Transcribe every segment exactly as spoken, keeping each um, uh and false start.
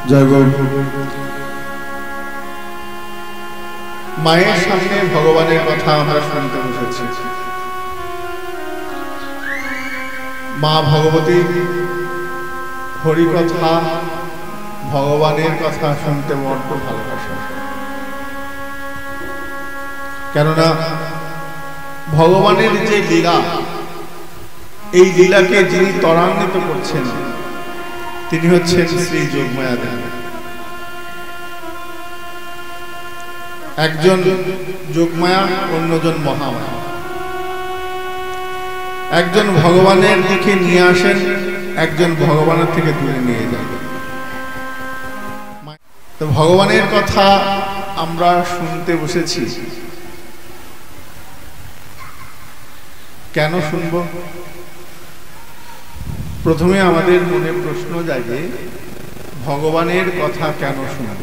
জয় গুরু। মায়ের সামনে ভগবানের কথা আমরা শুনতে বসেছি। মা ভগবতী হরিকথা ভগবানের কথা শুনতে বড্ড ভালোবাসেন, কেননা ভগবানের যে লীলা, এই লীলাকে যিনি ত্বরান্বিত করছেন তিনি হচ্ছেন শ্রী যোগমায়া দেবী। একজন যোগমায়া, অন্যজন মহামায়া। একজন ভগবানের দিকে নিয়ে আসেন, একজন ভগবানের থেকে দূরে নিয়ে যান। তো ভগবানের কথা আমরা শুনতে বসেছি। কেন শুনব? প্রথমে আমাদের মনে প্রশ্ন জাগে, ভগবানের কথা কেন শুনব?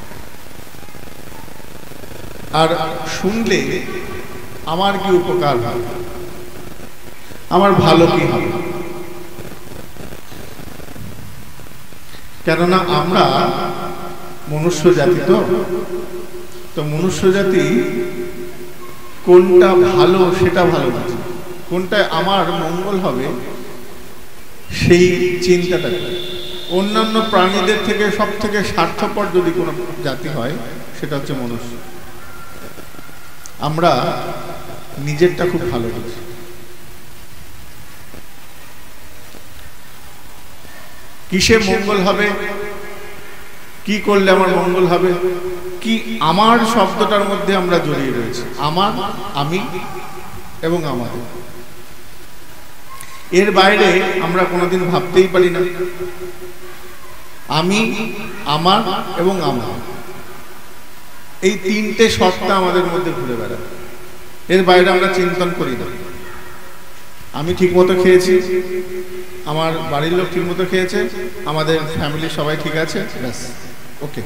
আর শুনলে আমার কি উপকার হবে, আমার ভালো কি হবে? কেননা আমরা মনুষ্য জাতি, তো তো মনুষ্য জাতি কোনটা ভালো সেটা ভালো বুঝি, কোনটায় আমার মঙ্গল হবে সেই চিন্তাটা করে। অন্যান্য প্রাণীদের থেকে সব থেকে স্বার্থপর যদি কোনো জাতি হয় সেটা হচ্ছে মনুষ্য। আমরা নিজেরটা খুব ভালো বুঝি। কিসে মঙ্গল হবে, কি করলে আমার মঙ্গল হবে, কি আমার শব্দটার মধ্যে আমরা জড়িয়ে রয়েছি। আমার, আমি এবং আমাদের। এর বাইরে আমরা কোনোদিন ভাবতেই পারি না। আমি, আমার এবং আমার, এই তিনটে সত্তা আমাদের মধ্যে ঘুরে বেড়ায়। এর বাইরে আমরা চিন্তন করি না। আমি ঠিক মতো খেয়েছি, আমার বাড়ির লোক ঠিক মতো খেয়েছে, আমাদের ফ্যামিলির সবাই ঠিক আছে, ব্যাস, ওকে।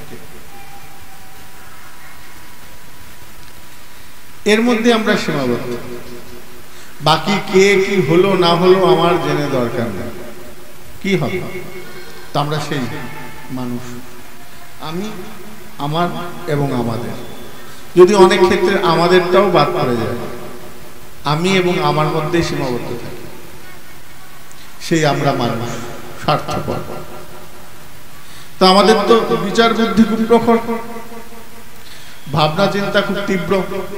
এর মধ্যে আমরা সীমাবদ্ধ। বাকি কে কি হলো না হলো আমার জেনে দরকার নেই, কি হবে। তো আমরা সেই মানুষ, আমি, আমার এবং আমাদের। যদি অনেক ক্ষেত্রে আমাদেরটাও বাদ পড়ে যায়, আমি এবং আমার মধ্যে সীমাবদ্ধ থাকি, সেই আমরা মানুষ, স্বার্থপর। তো আমাদের তো বিচার বুদ্ধি খুব প্রখর, ভাবনা চিন্তা খুব তীব্র।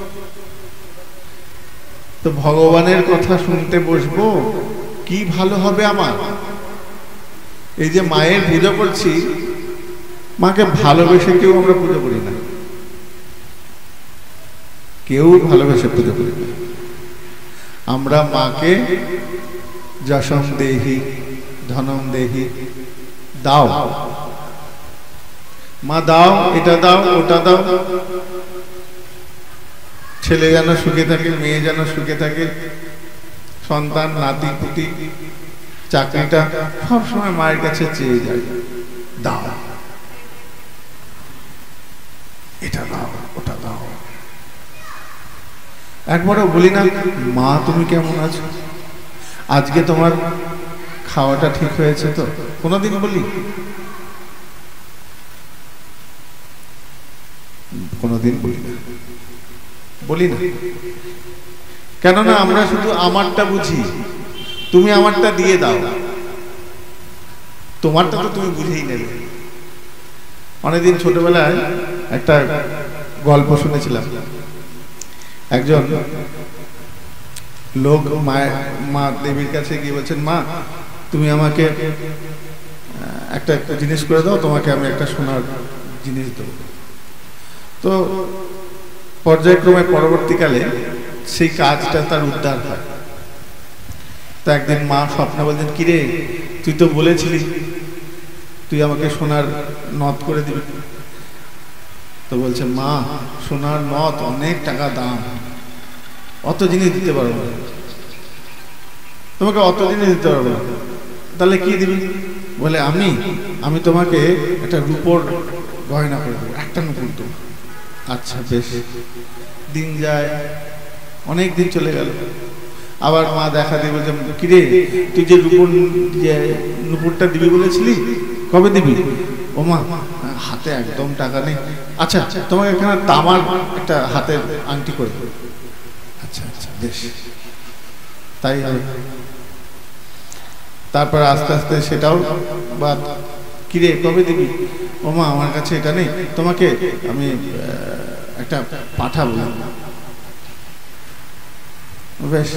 তো ভগবানের কথা শুনতে বসবো, কি ভালো হবে আমার? এই যে মায়ের পুজো করছি, মাকে ভালোবেসে কেউ আমরা পুজো করি না, কেউ ভালোবেসে পুজো করি না। আমরা মাকে যশম দেহি, ধনম দেহি, দাও মা, দাও, এটা দাও, ওটা দাও। ছেলে যেন সুখে থাকে, মেয়ে যেন সুখে থাকে, সন্তান, নাতি পুতি, চাকরিটা সবসময় মায়ের কাছে চেয়ে যায়, দাও, এটা দাও, ওটা দাও। একবারও বলি না, মা তুমি কেমন আছো, আজকে তোমার খাওয়াটা ঠিক হয়েছে তো? কোনোদিন বলি? কোনোদিন বলি না, বলি না। কেননা আমরা শুধু আমারটা বুঝি। তুমি আমারটা দিয়ে দাও, তোমারটা তো তুমি বুঝেই নেবে। অনেকদিন ছোটবেলায় একটা গল্প শুনেছিলাম। একজন লোক মায়ের মা দেবীর কাছে গিয়ে বলছেন, মা তুমি আমাকে একটা একটা জিনিস করে দাও, তোমাকে আমি একটা সোনার জিনিস দেবো। তো পর্যায়ক্রমে পরবর্তীকালে সেই কাজটা তার উদ্ধার হয়। তো একদিন মা স্বপ্নে বলছেন, কিরে তুই তো বলেছিলি তুই আমাকে সোনার নথ করে দিবি। তো বলছে, মা সোনার নথ অনেক টাকা দাম, অত জিনিস দিতে পারবো না, তোমাকে অত জিনিস দিতে পারবো না। তাহলে কি দিবি? বলে, আমি আমি তোমাকে একটা রূপোর গয়না করে দেবো, একটা নুপুর দেবো। আচ্ছা বেশ। দিন যায়, অনেক দিন চলে গেল। আবার মা দেখা দিয়ে বলছে, কিরে তুই যে রূপোর যে নুপুরটা দিবি বলেছিলি, কবে দিবি? ও মা হাতে একদম টাকা নেই, আচ্ছা তোমাকে এখানে তামার একটা হাতের আংটি করে দেবো। আচ্ছা আচ্ছা বেশ, তাই হবে। তারপর আস্তে আস্তে সেটাও বাদ, কিরে কবে দিবি? ও মা আমার কাছে এটা নেই, তোমাকে আমি একটা পাঠাবো। বেশ,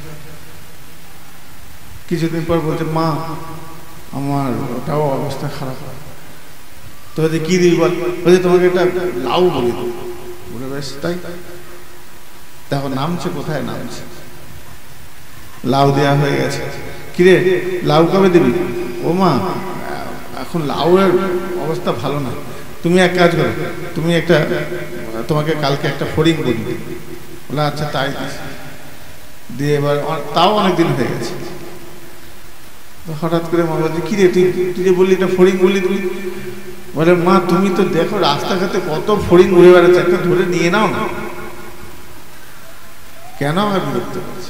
কিছুদিন পর বলছে মা আমার ওটাও অবস্থা খারাপ, তো কি দিবি বল? বলছে তোমাকে একটা লাউ বলে দেবো। বলে বেশ তাই। দেখো নামছে, কোথায় নামছে, লাউ দেওয়া হয়ে গেছে। কিরে লাউ কবে দিবি? ও মা এখন লাউয়ের অবস্থা ভালো না, তুমি এক কাজ করো, তুমি একটা তোমাকে কালকে একটা ফড়িং বলি। বলে আচ্ছা তাই দিয়ে, এবার তাও অনেকদিন হয়ে গেছে। হঠাৎ করে মা বলছে কিরে তুই তুই যে বললি এটা ফড়িং বললি তুমি? বলে মা তুমি তো দেখো রাস্তাঘাটে কত ফড়িং ঘুরে বেড়াচ্ছে, একটা ধরে নিয়ে নাও না। কেন আমার বিরক্ত করছে?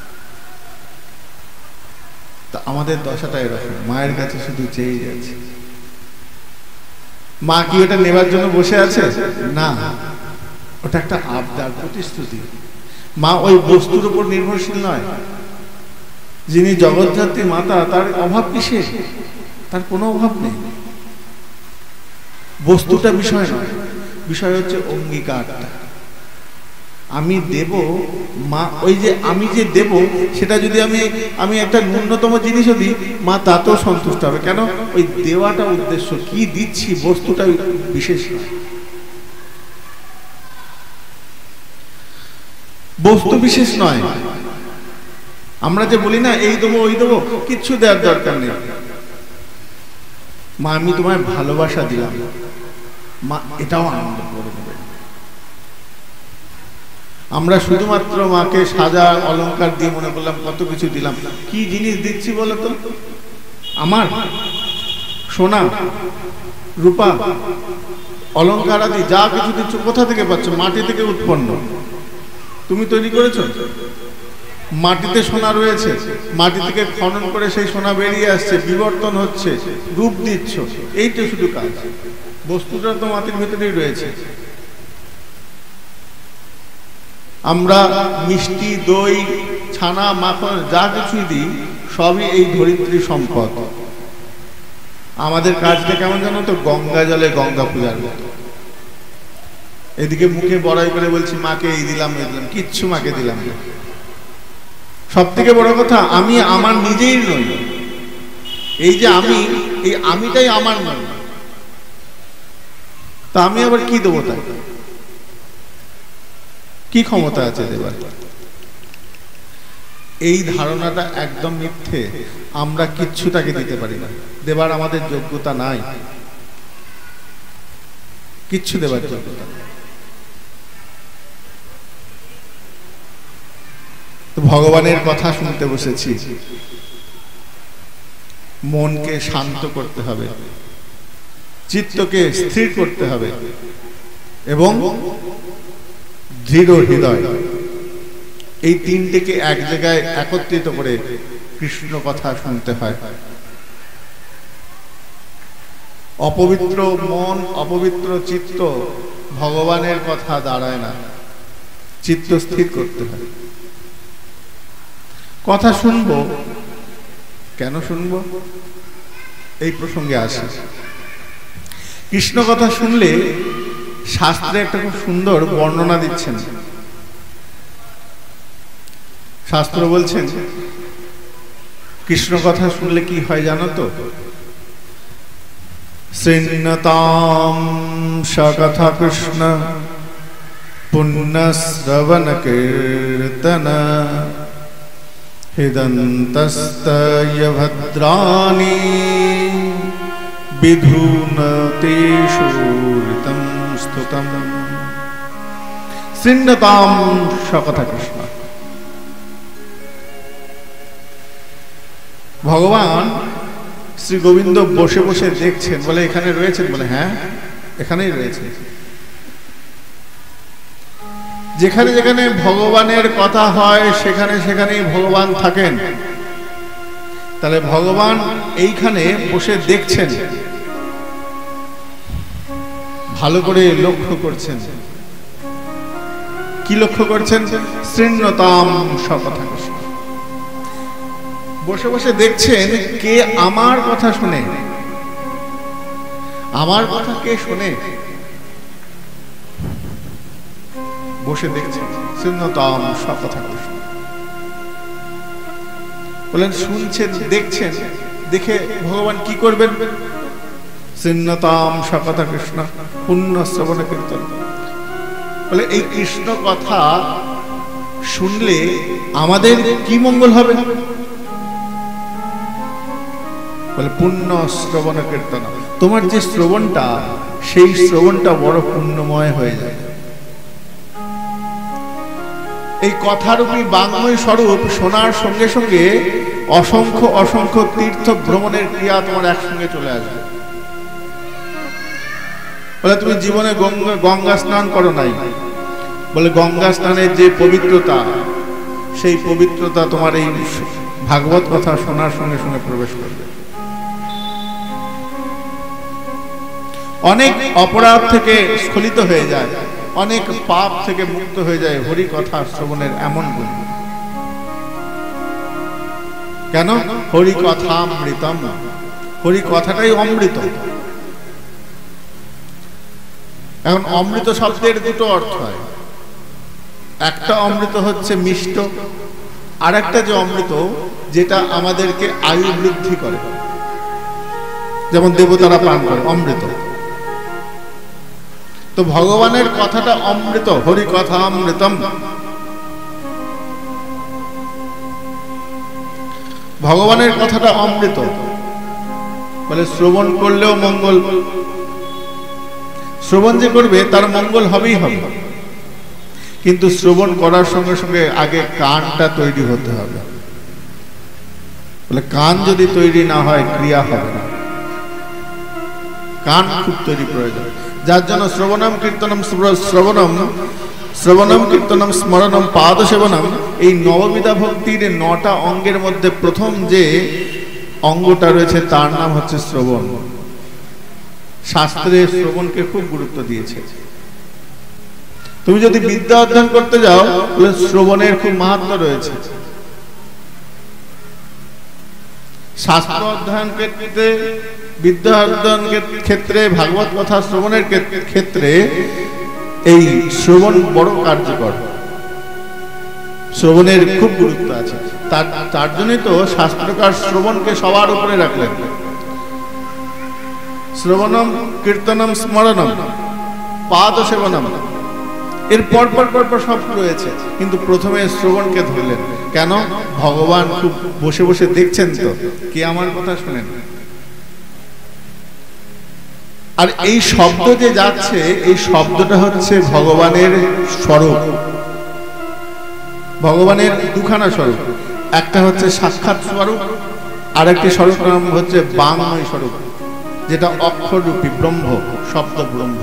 তা আমাদের দশাটা এরকম, মায়ের কাছে শুধু চেয়ে যাচ্ছে। মা কি ওটা নেবার জন্য বসে আছে? না, ওটা একটা আবদার, প্রতিশ্রুতি। মা ওই বস্তুর উপর নির্ভরশীল নয়। যিনি জগৎধাত্রী মাতা, তার অভাব কিসের? তার কোনো অভাব নেই। বস্তুটা বিষয় নয়, বিষয় হচ্ছে অঙ্গীকারটা। আমি দেব মা, ওই যে আমি যে দেব সেটা যদি আমি আমি একটা ন্যূনতম জিনিসও দিই, মা তাতেও সন্তুষ্ট হবে। কেন? ওই দেওয়াটা উদ্দেশ্য, কি দিচ্ছি বস্তুটা বিশেষ নয়। বস্তু বিশেষ নয়। আমরা যে বলি না এই দেবো ওই দেবো, কিচ্ছু দেওয়ার দরকার নেই। মা আমি তোমায় ভালোবাসা দিলাম, মা এটাও আনন্দ করে নেবে। আমরা শুধুমাত্র মাকে সাজা অলংকার দিয়ে মনে করলাম কত কিছু দিলাম। কি জিনিস দিচ্ছি বলো তো? আমার সোনা রূপা অলংকার আদি যা কিছু দিচ্ছ কোথা থেকে পাচ্ছ? মাটি থেকে উৎপন্ন, তুমি তৈরি করেছো। মাটিতে সোনা রয়েছে, মাটি থেকে খনন করে সেই সোনা বেরিয়ে আসছে, বিবর্তন হচ্ছে, রূপ দিচ্ছ, এইটা শুধু কাজ। বস্তুটা তো মাটির ভেতরেই রয়েছে। আমরা মিষ্টি দই ছানা মাখন যা কিছুই দিই সবই এই ধরিত্রী সম্পদ। আমাদের কাজটা কেমন জানো তো? গঙ্গা জলে গঙ্গা পূজার মতো। এদিকে মুখে বড়াই করে বলছি মাকে এই দিলাম এই দিলাম, কিচ্ছু মাকে দিলাম না। সব থেকে বড় কথা, আমি আমার নিজেই নই। এই যে আমি, এই আমিটাই আমার নয়, তা আমি আবার কি দেবো? তাই কি ক্ষমতা আছে দেবার? এই ধারণাটা একদম মিথ্যে। আমরা কিচ্ছু তাকে দিতে পারি না, দেবার আমাদের যোগ্যতা নাই, কিচ্ছু দেবার যোগ্যতা নেই। তো ভগবানের কথা শুনতে বসেছি, মনকে শান্ত করতে হবে, চিত্তকে স্থির করতে হবে এবং দৃঢ় হৃদয়, এই তিনটিকে এক জায়গায় একত্রিত করে কৃষ্ণ কথা শুনতে হয়। অপবিত্র মন, অপবিত্র চিত্ত ভগবানের কথা দাঁড়ায় না। চিত্ত স্থির করতে হয়। কথা শুনবো, কেন শুনবো? এই প্রসঙ্গে আসে। কৃষ্ণ কথা শুনলে শাস্ত্রে একটা খুব সুন্দর বর্ণনা দিচ্ছেন। শাস্ত্র বলছেন কৃষ্ণ কথা শুনলে কি হয় জানো তো? শৃণ্যতাম সকথা কৃষ্ণ পুণ্যশ্রবণ কীর্তন হৃদন্তস্তয় ভদ্রাণি বিধুনতে সুরিতম স্তুতম। শৃণ্যতাম সকথা কৃষ্ণ। ভগবান শ্রী গোবিন্দ বসে বসে দেখছেন, বলে এখানে রয়েছেন? বলে হ্যাঁ এখানেই রয়েছে। যেখানে যেখানে ভগবানের কথা হয় সেখানে সেখানেই ভগবান থাকেন। তাহলে ভগবান এইখানে বসে দেখছেন। ভালো করে লক্ষ্য করছেন। কি লক্ষ্য করছেন? শৃণ্যতাম সকথা কৃষ্ণ। বসে বসে দেখছেন কে আমার কথা শুনে, আমার কথা কে শুনে, বসে দেখছেন শৃণ্যতাম সকথা কৃষ্ণ। বলেন শুনছেন, দেখছেন, দেখে ভগবান কি করবেন? শৃণ্যতাম সকথা কৃষ্ণ পুণ্য শ্রবণ কীর্তন। বলে এই কৃষ্ণ কথা শুনলে আমাদের কি মঙ্গল হবে? বলে পুণ্য শ্রবণ কীর্তন। তোমার যে শ্রবণটা, সেই শ্রবণটা বড় পুণ্যময় হয়ে যায়। এই কথারূপী বাংময় স্বরূপ শোনার সঙ্গে সঙ্গে অসংখ্য অসংখ্য তীর্থ ভ্রমণের ক্রিয়া তোমার একসঙ্গে চলে আসবে। বলে তুমি জীবনে গঙ্গা গঙ্গা স্নান করো নাই, বলে গঙ্গা স্নানের যে পবিত্রতা, সেই পবিত্রতা তোমার এই ভাগবত কথা শোনার সঙ্গে সঙ্গে প্রবেশ করবে। অনেক অপরাধ থেকে স্খলিত হয়ে যায়, অনেক পাপ থেকে মুক্ত হয়ে যায় হরি কথা শ্রবণের এমন গুণ। কেন? হরি কথামৃতম, হরি কথাটাই অমৃত। এখন অমৃত শব্দের দুটো অর্থ হয়। একটা অমৃত হচ্ছে মিষ্ট, আর একটা যে অমৃত যেটা আমাদেরকে আয়ু বৃদ্ধি করে, যেমন দেবতারা পান করে অমৃত। তো ভগবানের কথাটা অমৃত, হরি কথা অমৃতম। ভগবানের কথাটা অমৃত, বলে শ্রবণ করলেও মঙ্গল। শ্রবণ যে করবে তার মঙ্গল হবেই হবে, কিন্তু শ্রবণ করার সঙ্গে সঙ্গে আগে কানটা তৈরি হতে হবে। বলে কান যদি তৈরি না হয় ক্রিয়া হবে না, কান খুব তৈরি প্রয়োজন। যার জন্য শ্রবণম কীর্তনম শ্রবণম শ্রবণম কীর্তনম স্মরণম পাদ সেবনম, এই নববিধা ভক্তির নটা অঙ্গের মধ্যে প্রথম যে অঙ্গটা রয়েছে তার নাম হচ্ছে শ্রবণ। শাস্ত্রে শ্রবণকে খুব গুরুত্ব দিয়েছে। তুমি যদি বিদ্যা অধ্যয়ন করতে যাও তাহলে শ্রবণের খুব মাহাত্ম্য রয়েছে। শাস্ত্র অধ্যয়ন ক্ষেত্রে, বিদ্যা অধ্যয়ন ক্ষেত্রে, ভাগবত কথা শ্রবণের ক্ষেত্রে এই শ্রবণ বড় কার্যকর। শ্রবণের খুব গুরুত্ব আছে। তার তার জন্যই তো শাস্ত্রকার শ্রবণকে সবার উপরে রাখলেন। শ্রবণম কীর্তনম স্মরণম পাদ সেবনম, এর পর পর পর পর সব রয়েছে, কিন্তু প্রথমে শ্রবণকে ধরলেন। কেন? ভগবান খুব বসে বসে দেখছেন তো কে আমার কথা শুনেন। আর এই শব্দ যে যাচ্ছে, এই শব্দটা হচ্ছে ভগবানের স্বরূপ। ভগবানের দুখানা স্বরূপ, একটা হচ্ছে সাক্ষাৎ স্বরূপ, আর একটি স্বরূপ নাম হচ্ছে বাংময় স্বরূপ, যেটা অক্ষররূপী ব্রহ্ম, শব্দ ব্রহ্ম।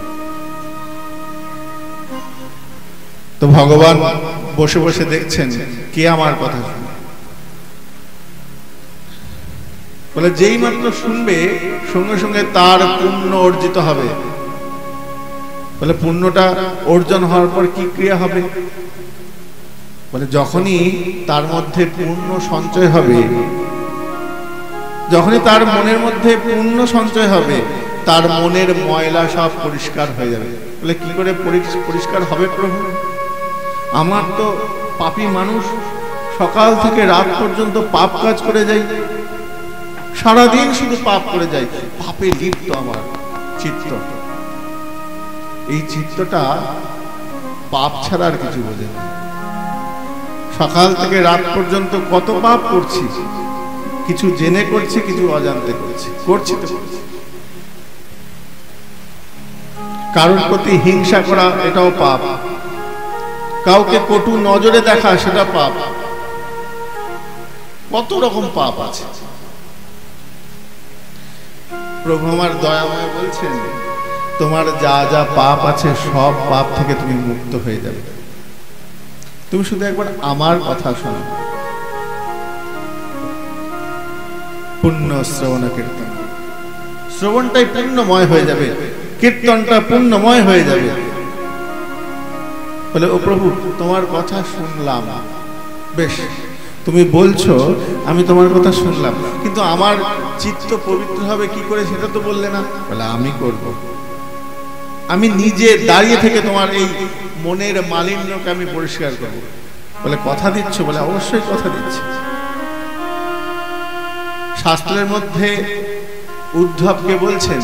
তো ভগবান বসে বসে দেখছেন কে আমার কথা শুনে। বলে যেই মাত্র শুনবে সঙ্গে সঙ্গে তার পুণ্য অর্জিত হবে। বলে পুণ্যটা অর্জন হওয়ার পর কি ক্রিয়া হবে? বলে যখনই তার মধ্যে পুণ্য সঞ্চয় হবে, যখনই তার মনের মধ্যে পুণ্য সঞ্চয় হবে, তার মনের ময়লা সব পরিষ্কার হয়ে যাবে। বলে কি করে পরিষ্কার হবে প্রভু? আমার তো পাপী মানুষ, সকাল থেকে রাত পর্যন্ত পাপ কাজ করে যাই, সারাদিন শুধু পাপ করে যাই, পাপে লিপ্ত আমার চিত্ত। এই চিত্তটা পাপ ছাড়া আর কিছু বোঝে না। সকাল থেকে রাত পর্যন্ত কত পাপ করছি, কিছু জেনে করছি, কিছু অজান্তে করছি, করছি তো করছি। কারোর প্রতি হিংসা করা এটাও পাপ, কাউকে কটু নজরে দেখা সেটা পাপ, কত রকম পাপ আছে। প্রভু আমার দয়াময় বলছেন তোমার যা যা পাপ আছে সব পাপ থেকে তুমি মুক্ত হয়ে যাবে। তুমি শুধু একবার আমার কথা শোনো। পুণ্য শ্রবণ কীর্তন, শ্রবণটাই পুণ্যময় হয়ে যাবে। কীর্তনটা পুণ্যময় হয়ে যাবে। বলে ও প্রভু তোমার কথা শুনলাম, বেশ তুমি বলছো, আমি তোমার কথা শুনলাম, কিন্তু আমার চিত্ত পবিত্র হবে কি করে সেটা তো বললে না। বলে আমি করব, আমি নিজে দাঁড়িয়ে থেকে তোমার এই মনের মালিন্যকে আমি পরিষ্কার করব। বলে কথা দিচ্ছ? বলে অবশ্যই কথা দিচ্ছি। শাস্ত্রের মধ্যে উদ্ধবকে বলছেন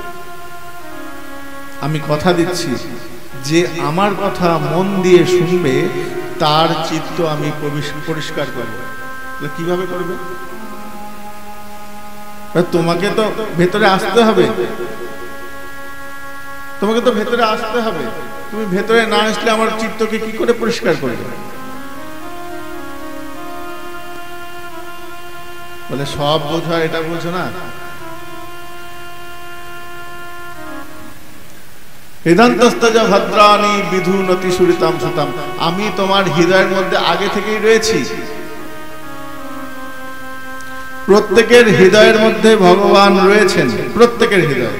আমি কথা দিচ্ছি যে আমার কথা মন দিয়ে শুনবে তার চিত্ত আমি পরিষ্কার করব। কিভাবে করবে? তোমাকে তো ভেতরে আসতে হবে, তোমাকে তো ভেতরে আসতে হবে। তুমি ভেতরে না আসলে আমার চিত্তকে কি করে পরিষ্কার করবে? বলে সব বোঝা এটা বোঝো না। হৃদন্তস্তজা ভদ্রাণী বিধুনতি সুরিতাম সুতাম, আমি তোমার হৃদয়ের মধ্যে আগে থেকেই রয়েছি। প্রত্যেকের হৃদয়ের মধ্যে ভগবান রয়েছেন, প্রত্যেকের হৃদয়ে।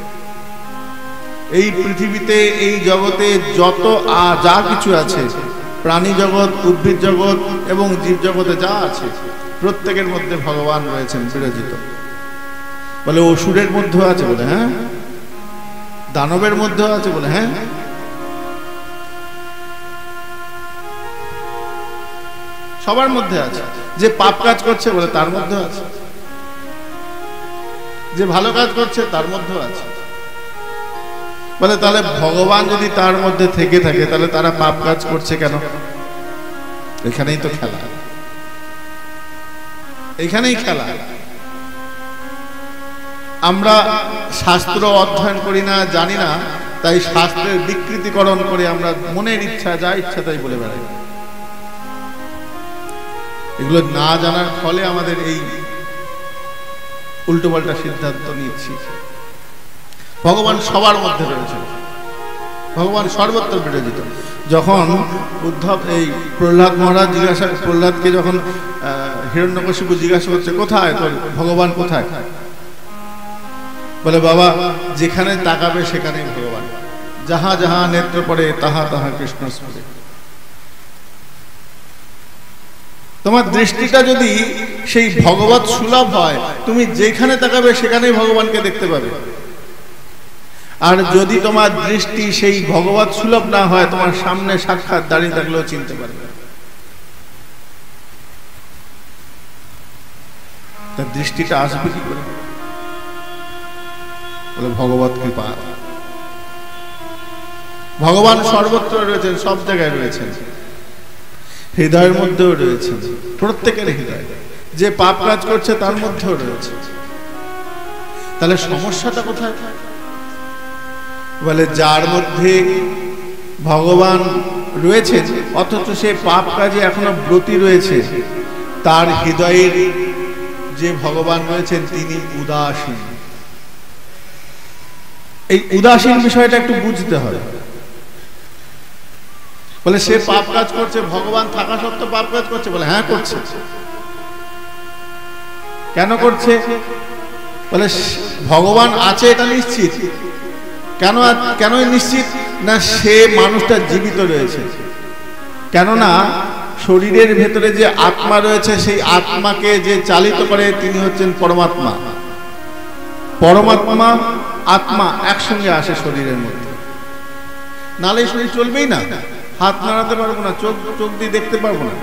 এই পৃথিবীতে এই জগতে যত যা কিছু আছে, প্রাণী জগৎ, উদ্ভিদ জগৎ এবং জীব জগতে যা আছে, প্রত্যেকের মধ্যে ভগবান রয়েছেন বিরাজিত। বলে অসুরের মধ্যেও আছে? বলে হ্যাঁ। দানবের মধ্যেও আছে? বলে হ্যাঁ। সবার মধ্যে আছে। যে পাপ কাজ করছে বলে তার মধ্যেও আছে, যে ভালো কাজ করছে তার মধ্যেও আছে। বলে তাহলে ভগবান যদি তার মধ্যে থেকে থাকে তাহলে তারা পাপ কাজ করছে কেন? এখানেই তো খেলা, এখানেই খেলা। আমরা শাস্ত্র অধ্যয়ন করি না, জানি না, তাই শাস্ত্রের বিকৃতিকরণ করে আমরা মনের ইচ্ছা যা ইচ্ছা তাই বলে বেড়াই। এগুলো না জানার ফলে আমাদের এই উল্টোপাল্টা সিদ্ধান্ত নিচ্ছি। ভগবান সবার মধ্যে রয়েছে, ভগবান সর্বত্র বিরাজিত। যখন উদ্ধব এই প্রহ্লাদ মহারাজ জিজ্ঞাসা, প্রহ্লাদকে যখন হিরণ্যকশিপু জিজ্ঞাসা করছে কোথায় তোর ভগবান, কোথায়? বলে বাবা যেখানে তাকাবে সেখানেই ভগবান, যাহা যাহা নেত্র পড়ে তাহা তাহা কৃষ্ণ স্মরে। তোমার দৃষ্টিটা যদি সেই ভগবৎ সুলভ হয়, তুমি যেখানে তাকাবে সেখানেই ভগবানকে দেখতে পাবে। আর যদি তোমার দৃষ্টি সেই ভগবৎ সুলভ না হয়, তোমার সামনে সাক্ষাৎ দাঁড়িয়ে থাকলেও চিনতে পারবে। তার দৃষ্টিটা আসবে কি করে? বলে ভগবৎ কৃপা। ভগবান সর্বত্র রয়েছেন, সব জায়গায় রয়েছেন, হৃদয়ের মধ্যেও রয়েছেন, প্রত্যেকের হৃদয়। যে পাপ কাজ করছে তার মধ্যেও রয়েছে। তাহলে সমস্যাটা কোথায়? বলে যার মধ্যে ভগবান রয়েছেন অথচ সে পাপ কাজে এখনো ব্রতী রয়েছে, তার হৃদয়ের যে ভগবান রয়েছেন তিনি উদাসীন। এই উদাসীন বিষয়টা একটু বুঝতে হয়। বলে সে পাপ কাজ করছে, ভগবান থাকা সত্ত্বেও পাপ কাজ করছে? বলে হ্যাঁ করছে। কেন করছে? বলে ভগবান আছে এটা নিশ্চিত। কেন কেন নিশ্চিত? না সে মানুষটা জীবিত রয়েছে। কেননা শরীরের ভেতরে যে আত্মা রয়েছে, সেই আত্মাকে যে চালিত করে তিনি হচ্ছেন পরমাত্মা। পরমাত্মা আত্মা একসঙ্গে আসে শরীরের মধ্যে, নালে শরীর চলবেই না। হাত নাড়াতে পারবো না, চোখ চোখ দিয়ে দেখতে পারবো না।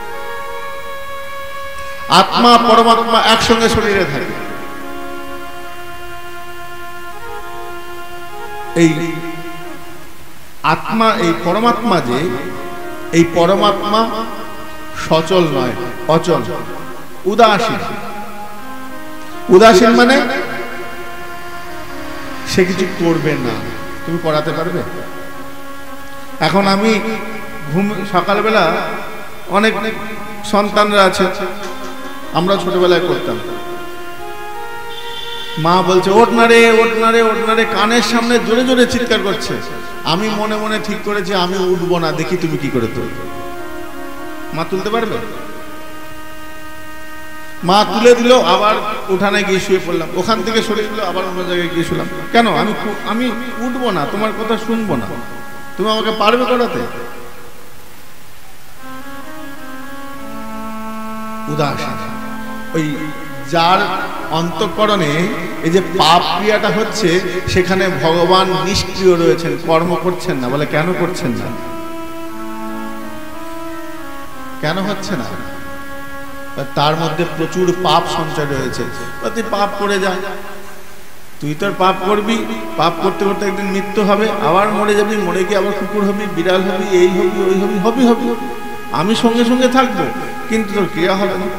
আত্মা পরমাত্মা একসঙ্গে শরীরে থাকে। এই আত্মা, এই পরমাত্মা যে, এই পরমাত্মা সচল নয়, অচল, উদাসীন। উদাসীন মানে সে কিছু করবে না। তুমি করাতে পারবে? এখন আমি ঘুম সকালবেলা অনেক সন্তানরা আছে, আমরা ছোটবেলায় করতাম, মা বলছে ওঠ না রে, ওঠ না রে, ওঠ না রে, কানের সামনে জোরে জোরে চিৎকার করছে। আমি মনে মনে ঠিক করেছি আমি উঠবো না, দেখি তুমি কি করে তুলবে। মা তুলতে পারবে? মা তুলে দিল, আবার উঠানে গিয়ে শুয়ে পড়লাম, ওখান থেকে সরে দিল, আবার অন্য জায়গায় গিয়ে শুলাম। কেন? আমি আমি উঠবো না, তোমার কথা শুনবো না, তুমি আমাকে পারবে করাতে? উদাসীন। ওই যার অন্তঃকরণে এই যে পাপ ক্রিয়াটা হচ্ছে, সেখানে ভগবান নিষ্ক্রিয় রয়েছেন, কর্ম করছেন না। বলে কেন করছেন না? কেন হচ্ছে না? তার মধ্যে প্রচুর পাপ সঞ্চয় রয়েছে। তুই পাপ করে যা, তুই তোর পাপ করবি, পাপ করতে করতে একদিন মৃত্যু হবে, আবার মরে যাবি, মরে গিয়ে আবার কুকুর হবি, বিড়াল হবি, এই হবি, ওই হবি, হবি হবি আমি সঙ্গে সঙ্গে থাকবো, কিন্তু তোর ক্রিয়া হবে না।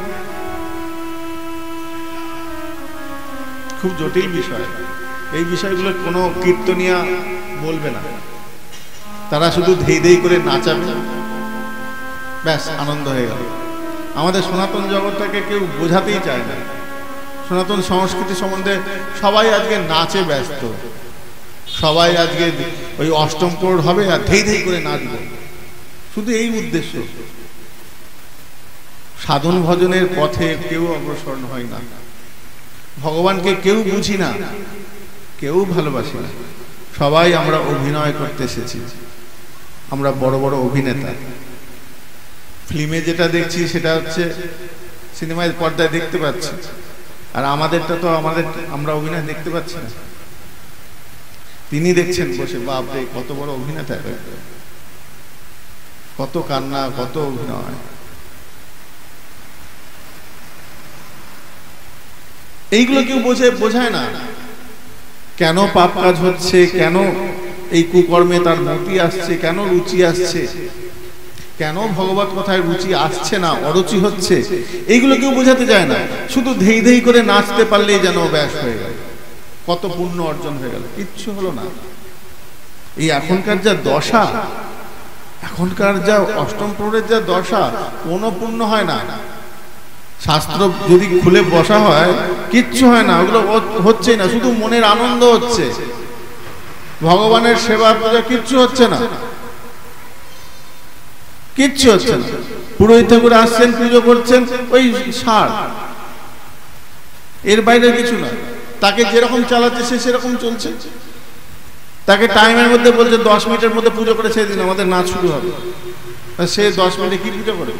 খুব জটিল বিষয়। এই বিষয়গুলো কোনো কীর্তনিয়া বলবে না, তারা শুধু ধেই ধেই করে নাচাবে, ব্যাস আনন্দ হয়ে গেল। আমাদের সনাতন জগৎটাকে কেউ বোঝাতেই চায় না। সনাতন সংস্কৃতি সম্বন্ধে সবাই আজকে নাচে ব্যস্ত, সবাই আজকে ওই অষ্টম প্রহর হবে আর ধেই ধেই করে নাচবে, শুধু এই উদ্দেশ্য। সাধন ভজনের পথে কেউ অগ্রসর হয় না, ভগবানকে কেউ বুঝি না, কেউ ভালোবাসি না। সবাই আমরা অভিনয় করতে এসেছি, আমরা বড় বড় অভিনেতা। ফিল্মে যেটা দেখছি সেটা হচ্ছে সিনেমায় পর্দায় দেখতে পাচ্ছি, আর আমাদেরটা তো আমাদের আমরা অভিনয় দেখতে পাচ্ছি না। তিনি দেখছেন বসে, বাপরে কত বড় অভিনেতা, কত কান্না, কত অভিনয়। এইগুলো কেউ বোঝে বোঝায় না। কেন পাপ কাজ হচ্ছে, কেন এই কুকর্মে তার মতি আসছে, কেন রুচি আসছে, কেন ভগবত কথায় রুচি আসছে না, অরুচি হচ্ছে, এইগুলো কেউ বোঝাতে যায় না। শুধু ধেই ধেই করে নাচতে পারলেই যেন ব্যাস হয়ে গেল, কত পুণ্য অর্জন হয়ে গেল। কিচ্ছু হলো না। এই এখনকার যা দশা, এখনকার যা অষ্টম প্রহরের যা দশা, কোনো পুণ্য হয় না। শাস্ত্র যদি খুলে বসা হয়, কিচ্ছু হয় না, ওগুলো হচ্ছেই না, শুধু মনের আনন্দ হচ্ছে। ভগবানের সেবা পূজা কিচ্ছু হচ্ছে না, কিচ্ছু হচ্ছে না। পুরোহিত ঠাকুর আসছেন, পুজো করছেন, ওই সার, এর বাইরে কিছু না। তাকে যেরকম চালাচ্ছে সে সেরকম চলছে। তাকে টাইমের মধ্যে বলছে দশ মিনিটের মধ্যে পুজো করে ছেড়ে দিন, আমাদের নাচ শুরু হবে। সে দশ মিনিটে কি পুজো করে?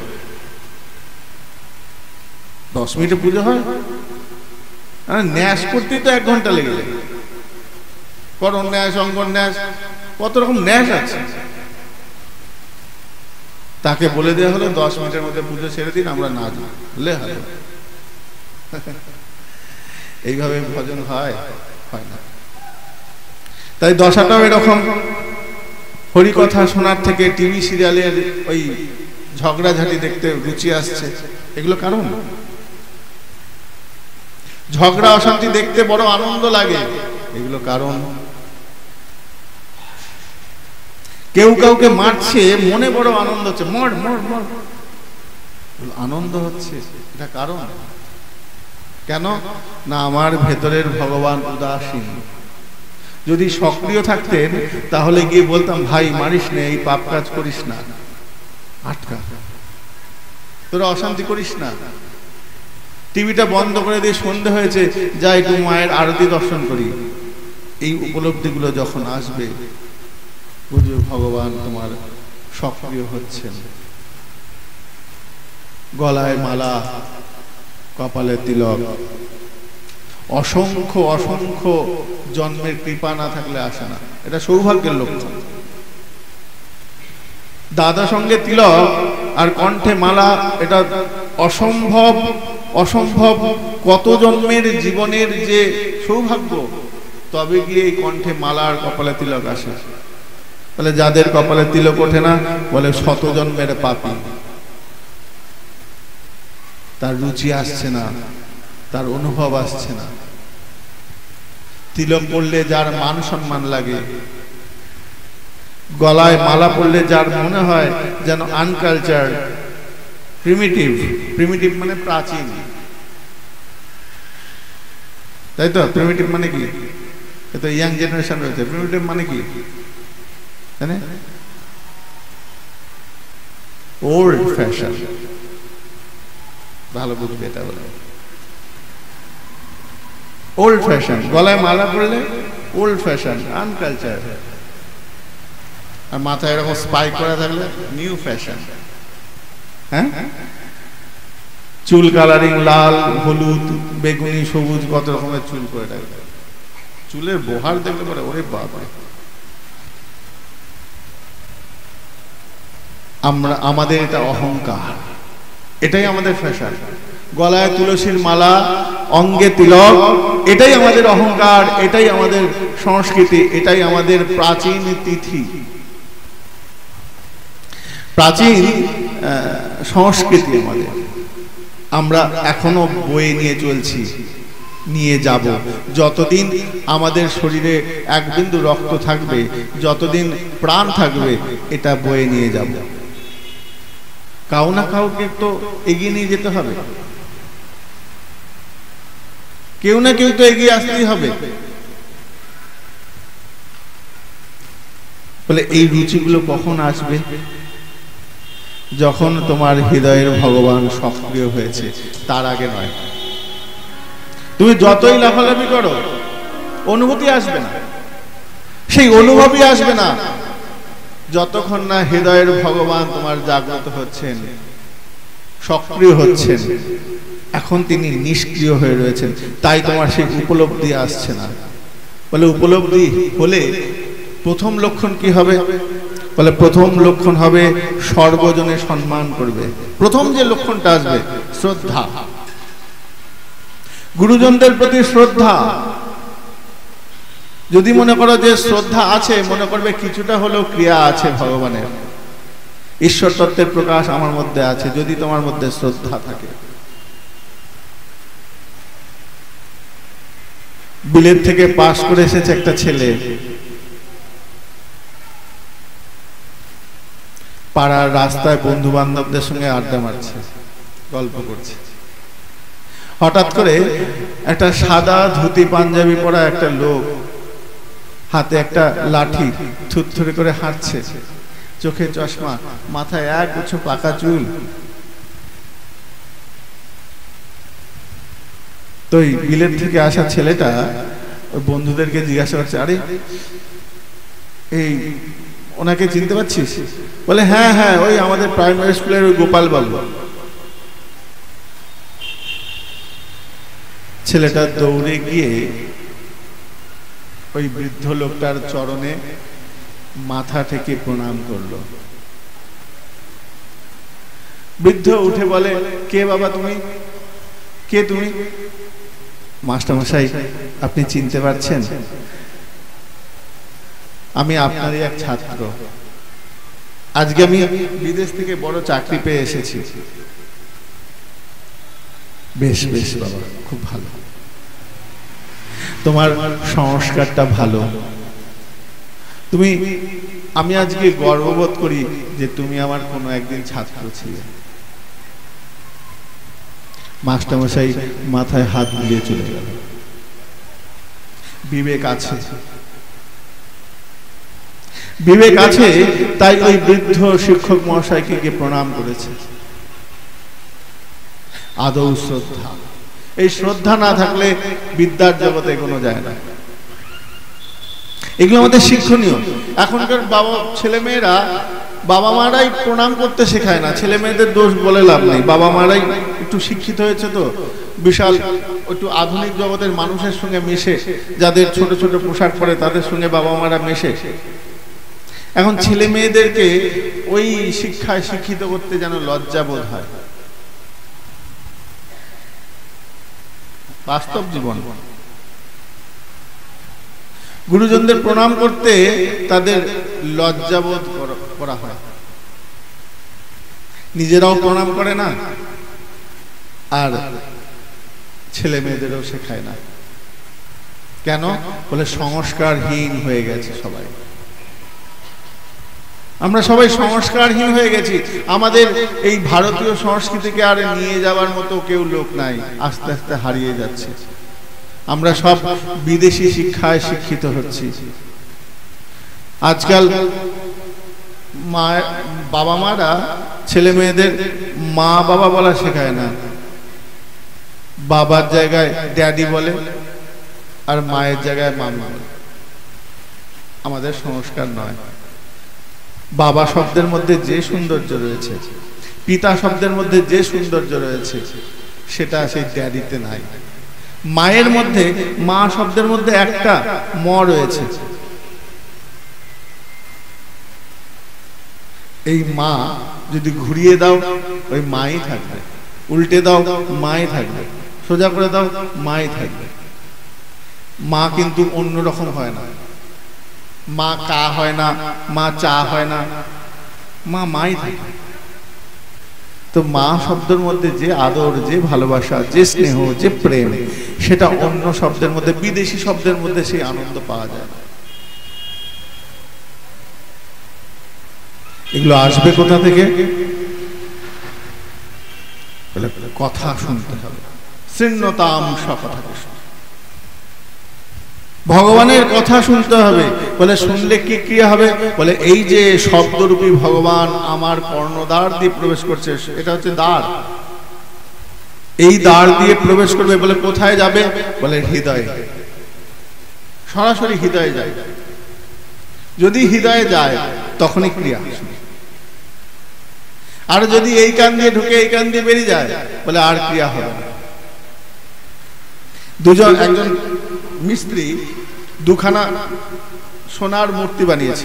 দশ মিনিটে পুজো হয়? ন্যাস করতেই তো এক ঘন্টা লেগে যায়। করণ ন্যাস, অঙ্কন ন্যাস, কত রকম ন্যাস আছে। তাকে বলে দেওয়া হলো দশ মিনিটের মধ্যে পুজো ছেড়ে দিন, আমরা নাচ বললে হয়। এইভাবে ভজন হয়? হয় না। তাই দশাটাও এরকম। হরিকথা শোনার থেকে টিভি সিরিয়ালের ওই ঝগড়াঝাটি দেখতে রুচি আসছে, এগুলো কারণ। ঝগড়া অশান্তি দেখতে বড় আনন্দ লাগে, এগুলো কারণ। কেউ কাউকে মারছে, মনে বড় আনন্দ হচ্ছে, মর মর মর, আনন্দ হচ্ছে, এটা কারণ। কেন না? আমার ভেতরের ভগবান উদাসীন। যদি সক্রিয় থাকতেন তাহলে গিয়ে বলতাম, ভাই মারিস না, এই পাপ কাজ করিস না, আটকা, তোরা অশান্তি করিস না। টিভিটা বন্ধ করে দিয়ে সন্ধে হয়েছে, যা একটু মায়ের আরতি দর্শন করি। এই উপলব্ধিগুলো যখন আসবে, বুঝবে ভগবান তোমার সক্রিয় হচ্ছেন। গলায় মালা, কপালে তিলক, অসংখ্য অসংখ্য জন্মের কৃপা না থাকলে আসে না, এটা সৌভাগ্যের লক্ষণ। দাদা সঙ্গে তিলক আর কণ্ঠে মালা, এটা অসম্ভব অসম্ভব কত জন্মের জীবনের যে সৌভাগ্য, তবে গিয়ে এই কণ্ঠে মালা আর কপালে তিলক আসে। তাহলে যাদের কপালে তিলক ওঠে না, বলে শত জন্মের পাপী, তার রুচি আসছে না, তার অনুভব আসছে না। তিলক পড়লে যার মান সম্মান লাগে, গলায় মালা পড়লে যার মনে হয় যেন আনকালচার, প্রিমিটিভ। প্রিমিটিভ মানে প্রাচীন, তাই তো? প্রিমিটিভ মানে কি? তো ইয়াং জেনারেশন রয়েছে। প্রিমিটিভ মানে কি? ওল্ড ফ্যাশন, ভালো বুঝবে এটা বলে। Old fashion. গলায় মালা পরলে ওল্ড ফ্যাশন, আনকালচার। আর মাথায় এরকম স্পাইক করা থাকলে নিউ ফ্যাশন। হ্যাঁ, চুল কালারিং লাল, হলুদ, বেগুনি, সবুজ, কত রকমের চুল করে রাখবে। চুলের বহার দেখলে পরে ওরে বাবা। আমরা আমাদের এটা অহংকার, এটাই আমাদের ফ্যাশন। গলায় তুলসীর মালা, অঙ্গে তিলক, এটাই আমাদের অহংকার, এটাই আমাদের সংস্কৃতি, এটাই আমাদের প্রাচীন তিথি, প্রাচীন সংস্কৃতি আমাদের। আমরা এখনো বয়ে নিয়ে চলছি, নিয়ে যাব। যতদিন আমাদের শরীরে এক বিন্দু রক্ত থাকবে, যতদিন প্রাণ থাকবে, এটা বয়ে নিয়ে যাব। কাউ না কাউকে তো এগিয়ে নিয়ে যেতে হবে, কেউ না কেউ তো এগিয়ে আসতেই হবে। বলে এই রুচিগুলো কখন আসবে? যখন তোমার হৃদয়ের ভগবান সক্রিয় হয়েছে, তার আগে নয়। তুমি যতই লাফালাফি করো, অনুভূতি আসবে না। সেই অনুভবই আসবে না যতক্ষণ না হৃদয়ের ভগবান তোমার জাগ্রত হচ্ছেন, সক্রিয় হচ্ছেন। এখন তিনি নিষ্ক্রিয় হয়ে রয়েছেন, তাই তোমার সেই উপলব্ধি আসছে না। বলে উপলব্ধি হলে প্রথম লক্ষণ কি হবে? বলে প্রথম লক্ষণ হবে সর্বজনে সম্মান করবে। প্রথম যে লক্ষণটা আসবে শ্রদ্ধা, গুরুজনদের প্রতি শ্রদ্ধা। যদি মনে করো যে শ্রদ্ধা আছে, মনে করবে কিছুটা হলেও ক্রিয়া আছে ভগবানের, ঈশ্বর তত্ত্বের প্রকাশ আমার মধ্যে আছে। যদি তোমার মধ্যে শ্রদ্ধা থাকে। বিলেত থেকে পাশ করে এসেছে একটা ছেলে, পাড়ার রাস্তায় বন্ধু বান্ধবদের সঙ্গে আড্ডা মারছে, গল্প করছে। হঠাৎ করে একটা সাদা ধুতি পাঞ্জাবি পরা একটা লোক, হাতে একটা লাঠি, থুরথুরে করে হাঁটছে, চোখে চশমা, মাথায় এক গুচ্ছ পাকা চুল। তো এই বিলেত থেকে আসা ছেলেটা ওই বন্ধুদেরকে জিজ্ঞাসা করছে, আরে এই ওনাকে চিনতে পারছিস? বলে হ্যাঁ হ্যাঁ, ওই আমাদের প্রাইমারি স্কুলের ওই গোপাল বাবু। ছেলেটা দৌড়ে গিয়ে ওই বৃদ্ধ লোকটার চরণে মাথা থেকে প্রণাম করলো। বৃদ্ধ উঠে বলে, কে বাবা তুমি? কে তুমি? মাস্টারমশাই, আপনি চিনতে পারছেন? আমি আপনারই এক ছাত্র। আজকে আমি বিদেশ থেকে বড় চাকরি পেয়ে এসেছি। বেশ বেশ বাবা, খুব ভালো, তোমার সংস্কারটা ভালো। তুমি, আমি আজকে গর্ববোধ করি যে তুমি আমার কোনো একদিন ছাত্র ছিলে। মাস্টারমশাই মাথায় হাত বুলিয়ে চলে গেল। বিবেক আছে, বিবেক আছে, তাই ওই বৃদ্ধ শিক্ষক মহাশয়কে গিয়ে প্রণাম করেছে। আদৌ শ্রদ্ধা। এই শ্রদ্ধা না থাকলে বিদ্যার জগতে কোনো যায় না। এগুলো আমাদের শিক্ষণীয়। এখনকার বাবা ছেলে মেয়েরা, বাবা মারাই প্রণাম করতে শেখায় না। ছেলে মেয়েদের দোষ বলে লাভ নেই, বাবা মারাই একটু শিক্ষিত হয়েছে, তো বিশাল একটু আধুনিক জগতের মানুষের সঙ্গে মিশে, যাদের ছোট ছোট পোশাক পরে তাদের সঙ্গে বাবা মারা মেশে। এখন ছেলে মেয়েদেরকে ওই শিক্ষায় শিক্ষিত করতে যেন লজ্জা বোধ হয়। বাস্তব জীবন। গুরুজনদের প্রণাম করতে তাদের লজ্জাবোধ করা হয়, নিজেরাও প্রণাম করে না, আর ছেলে মেয়েদেরও শেখায় না। কেন? বলে সংস্কারহীন হয়ে গেছে সবাই। আমরা সবাই সংস্কারহীন হয়ে গেছি। আমাদের এই ভারতীয় সংস্কৃতিকে আর নিয়ে যাওয়ার মতো কেউ লোক নাই, আস্তে আস্তে হারিয়ে যাচ্ছে। আমরা সব বিদেশি শিক্ষায় শিক্ষিত হচ্ছি। আজকাল মা বাবা মারা ছেলে মেয়েদের মা বাবা বলা শেখায় না, বাবার জায়গায় ড্যাডি বলে, আর মায়ের জায়গায় মামি বলে। আমাদের সংস্কার নয়। বাবা শব্দের মধ্যে যে সৌন্দর্য রয়েছে, পিতা শব্দের মধ্যে যে সৌন্দর্য রয়েছে, সেটা সেই ড্যাডিতে নাই। মায়ের মধ্যে, মা শব্দের মধ্যে একটা ম রয়েছে। এই মা যদি ঘুরিয়ে দাও ওই মাই থাকবে, উল্টে দাও মাই থাকবে, সোজা করে দাও মাই থাকবে। মা কিন্তু অন্যরকম হয় না। মা কা হয় না, মা চা হয় না, মা মাই থাকে। তো মা শব্দের মধ্যে যে আদর, যে ভালোবাসা, যে স্নেহ, যে প্রেম, সেটা অন্য শব্দের মধ্যে, বিদেশি শব্দের মধ্যে সেই আনন্দ পাওয়া যায় না। এগুলো আসবে কোথা থেকে? কথা শুনতে হবে। শৃণ্যতাম সকথা কৃষ্ণ, ভগবানের কথা শুনতে হবে। বলে শুনলে কি ক্রিয়া হবে? বলে এই যে শব্দরূপী ভগবান আমার কর্ণদ্বার দিয়ে প্রবেশ করছে, এটা হচ্ছে দ্বার, এই দ্বার দিয়ে প্রবেশ করবে। বলে কোথায় যাবে? বলে হৃদয়ে, সরাসরি হৃদয়ে যায়। যদি হৃদয়ে যায় তখনই ক্রিয়া। আর যদি এই কান দিয়ে ঢুকে এই কান দিয়ে বেরিয়ে যায়, বলে আর ক্রিয়া হবে না। দুজন, একজন মিস্ত্রি দুখানা সোনার মূর্তি বানিয়েছে।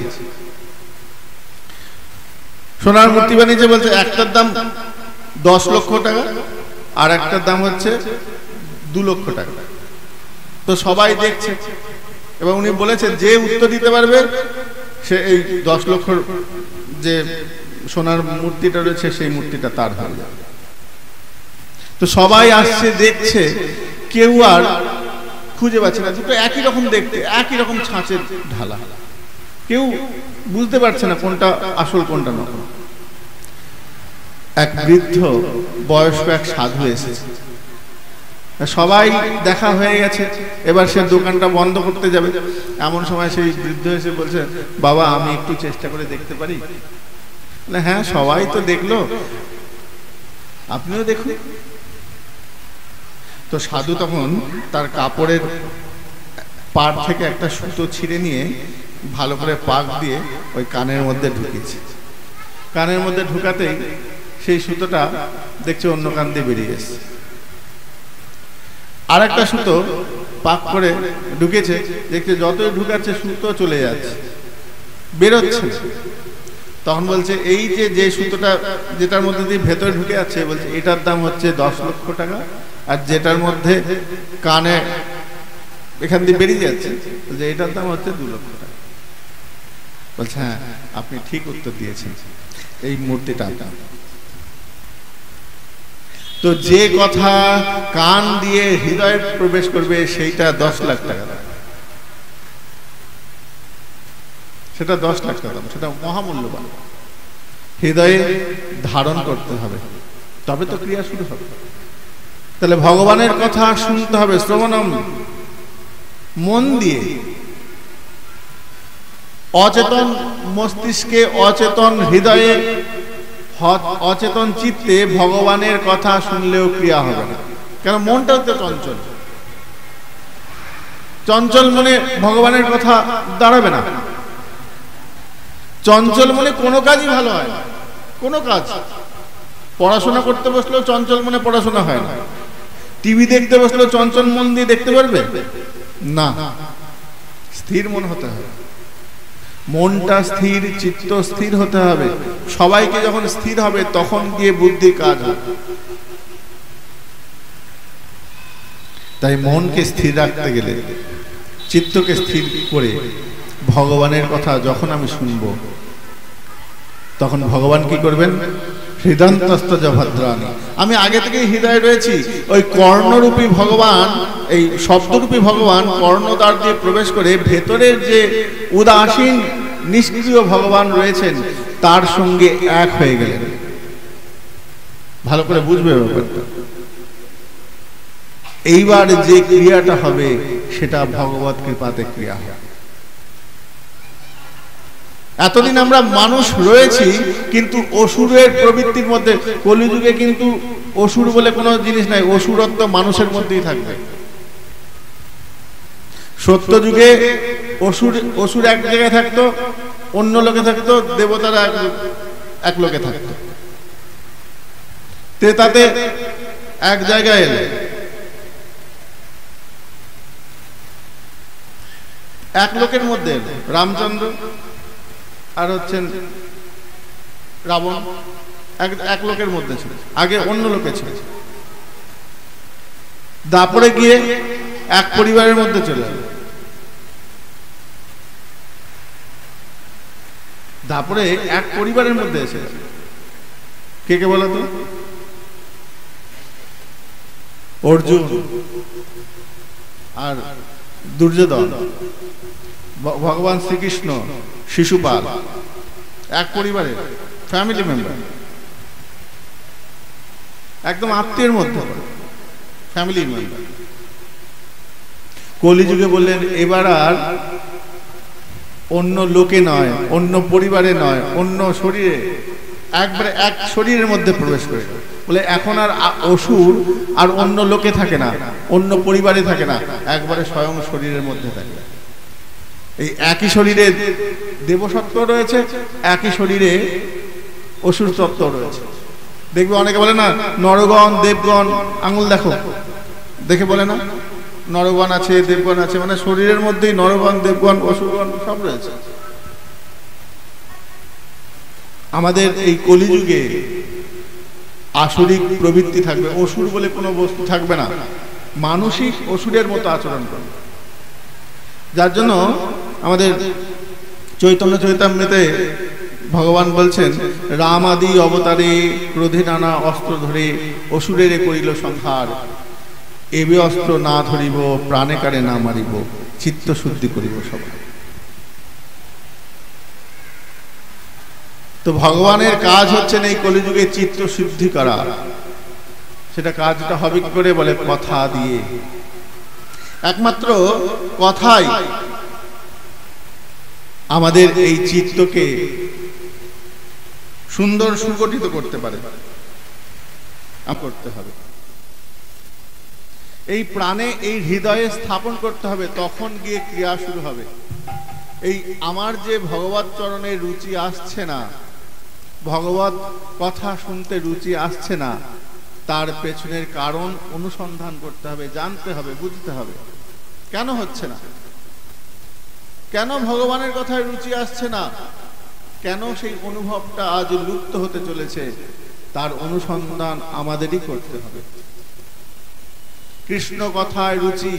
সোনার মূর্তি বানিয়েছে, বলছে একটার দাম দশ লক্ষ টাকা আর একটার দাম হচ্ছে দু লক্ষ টাকা। তো সবাই দেখছে এবং উনি বলেছেন যে উত্তর দিতে পারবে সে এই দশ লক্ষ যে সোনার মূর্তিটা রয়েছে সেই মূর্তিটা তার হয়ে যাবে। তো সবাই আসছে, দেখছে, কেউ আর খুঁজে পাচ্ছে না। দুটো একই রকম দেখতে, একই রকম ছাঁচের ঢালা, কেউ বুঝতে পারছে না কোনটা আসল কোনটা নকল। এক বৃদ্ধ বয়স্ক এক সাধু এসেছে, সবাই দেখা হয়ে গেছে, এবার সে দোকানটা বন্ধ করতে যাবে। এমন সময় সেই বৃদ্ধ এসে বলছে, বাবা আমি একটু চেষ্টা করে দেখতে পারি? হ্যাঁ, সবাই তো দেখলো, আপনিও দেখুন। তো সাধু তখন তার কাপড়ের পাড় থেকে একটা সুতো ছিঁড়ে নিয়ে ভালো করে পাক দিয়ে ওই কানের মধ্যে ঢুকেছে। কানের মধ্যে ঢুকাতেই সেই সুতোটা দেখছে অন্য কান দিয়ে বেরিয়ে এসছে। আর একটা সুতো পাক করে ঢুকেছে, দেখছে যতই ঢুকাচ্ছে সুতো চলে যাচ্ছে, বেরোচ্ছে। তখন বলছে এই যে যে সুতোটা যেটার মধ্যে দিয়ে ভেতরে ঢুকে যাচ্ছে, বলছে এটার দাম হচ্ছে দশ লক্ষ টাকা, আর যেটার মধ্যে কানে এখান দিয়ে বেরিয়ে যাচ্ছে বলছে এটার দাম হচ্ছে দু লক্ষ টাকা। বলছে হ্যাঁ, আপনি ঠিক উত্তর দিয়েছেন, এই মূর্তিটা আপনার। তো যে কথা কান দিয়ে হৃদয়ে প্রবেশ করবে সেইটা দশ লাখ টাকা দাম, সেটা দশ লাখ টাকা দাম, সেটা মহামূল্যবান। হৃদয়ে ধারণ করতে হবে, তবে তো ক্রিয়া শুরু হবে। তাহলে ভগবানের কথা শুনতে হবে শ্রবণম, মন দিয়ে, অচেতন মস্তিষ্কে, অচেতন হৃদয়ে, অচেতন চিত্তে ভগবানের কথা শুনলেও ক্রিয়া হবে না। কারণ মনটা তো চঞ্চল, চঞ্চল মনে ভগবানের কথা দাঁড়াবে না। চঞ্চল মনে কোনো কাজই ভালো হয় না, কোনো কাজ। পড়াশোনা করতে বসলেও চঞ্চল মনে পড়াশোনা হয় না। টিভি দেখতে বসলেও চঞ্চল মন দিয়ে দেখতে পারবে না। স্থির মন হতে হবে, মনটা স্থির, চিত্ত স্থির হতে হবে। সবাইকে যখন স্থির হবে তখন গিয়ে বুদ্ধি কাজ হবে। তাই মনকে স্থির রাখতে গেলে, চিত্তকে স্থির করে ভগবানের কথা যখন আমি শুনব, তখন ভগবান কি করবেন? হৃদয়ন্তস্থ ভদ্রাণী, আমি আগে থেকেই হৃদয়ে রয়েছি। ওই কর্ণরূপী ভগবান, এই শব্দরূপী ভগবান কর্ণদ্বার দিয়ে প্রবেশ করে ভেতরের যে উদাসীন নিষ্ক্রিয় ভগবান রয়েছেন তার সঙ্গে এক হয়ে গেলেন। ভালো করে বুঝবে ব্যাপারটা। এইবার যে ক্রিয়াটা হবে সেটা ভগবত কৃপাতে ক্রিয়া হবে। এতদিন আমরা মানুষ রয়েছি কিন্তু অসুরের প্রবৃত্তির মধ্যে। কলিযুগে কিন্তু অসুর বলে কোনো জিনিস নাই, অসুরত্ব মানুষের মধ্যেই থাকবে। সত্য যুগে অসুর অসুর এক জায়গায় থাকতো, অন্য লোকে থাকতো, দেবতারা এক লোকে থাকতো। ত্রেতাতে এক জায়গায় এলে, এক লোকের মধ্যে এলো রামচন্দ্র আর হচ্ছেন রাবণ, এক এক লোকের মধ্যে ছিল, আগে অন্য লোকে ছিল। দাপরে গিয়ে এক পরিবারের মধ্যে চলে এলো। দাপরে এক পরিবারের মধ্যে এসে কে কে বলো তো? অর্জুন আর দুর্যোধন, ভগবান শ্রীকৃষ্ণ, শিশুপাল, এক পরিবারের ফ্যামিলি মেম্বার, একদম আত্মীয়ের মধ্যে ফ্যামিলি মেম্বার। কলিযুগে বললেন এবার আর অন্য লোকে নয়, অন্য পরিবারে নয়, অন্য শরীরে, একবারে এক শরীরের মধ্যে প্রবেশ করে। বলে এখন আর অসুর আর অন্য লোকে থাকে না, অন্য পরিবারে থাকে না, একবারে স্বয়ং শরীরের মধ্যে থাকে। এই একই শরীরে দেবসত্ত্ব রয়েছে, একই শরীরে অসুর তত্ত্ব রয়েছে। দেখবে অনেকে বলে না নরগণ দেবগণ, আঙুল দেখো, দেখে বলে না নরগণ আছে দেবগণ আছে, মানে শরীরের মধ্যেই নরগণ দেবগণ অসুরগণ সব রয়েছে। আমাদের এই কলিযুগে আসরিক প্রবৃত্তি থাকবে, অসুর বলে কোনো বস্তু থাকবে না, মানসিক অসুরের মতো আচরণ করবে। যার জন্য আমাদের চৈতন্য চৈতামৃতে ভগবান বলছেন রাম আদি অবতারে ক্রোধে নানা অস্ত্র ধরে অসুরের করিল সংহার, এবে অস্ত্র না ধরিব প্রাণে কারে না মারিব চিত্ত শুদ্ধি করিব সবাই। তো ভগবানের কাজ হচ্ছে এই কলিযুগে চিত্ত শুদ্ধি করা। সেটা কাজটা হবে কি করে? বলে কথা দিয়ে। একমাত্র কথাই আমাদের এই চিত্তকে সুন্দর সুগঠিত করতে পারে, করতে হবে। এই প্রাণে এই হৃদয়ে স্থাপন করতে হবে, তখন গিয়ে ক্রিয়া শুরু হবে। এই আমার যে ভগবত চরণে রুচি আসছে না, ভগবত কথা শুনতে রুচি আসছে না, তার পেছনের কারণ অনুসন্ধান করতে হবে, জানতে হবে, বুঝতে হবে কেন হচ্ছে না, কেন ভগবানের কথায় রুচি আসছে না, কেন সেই অনুভবটা আজ লুপ্ত হতে চলেছে, তার অনুসন্ধান আমাদেরই করতে হবে। কৃষ্ণ কথায় রুচি,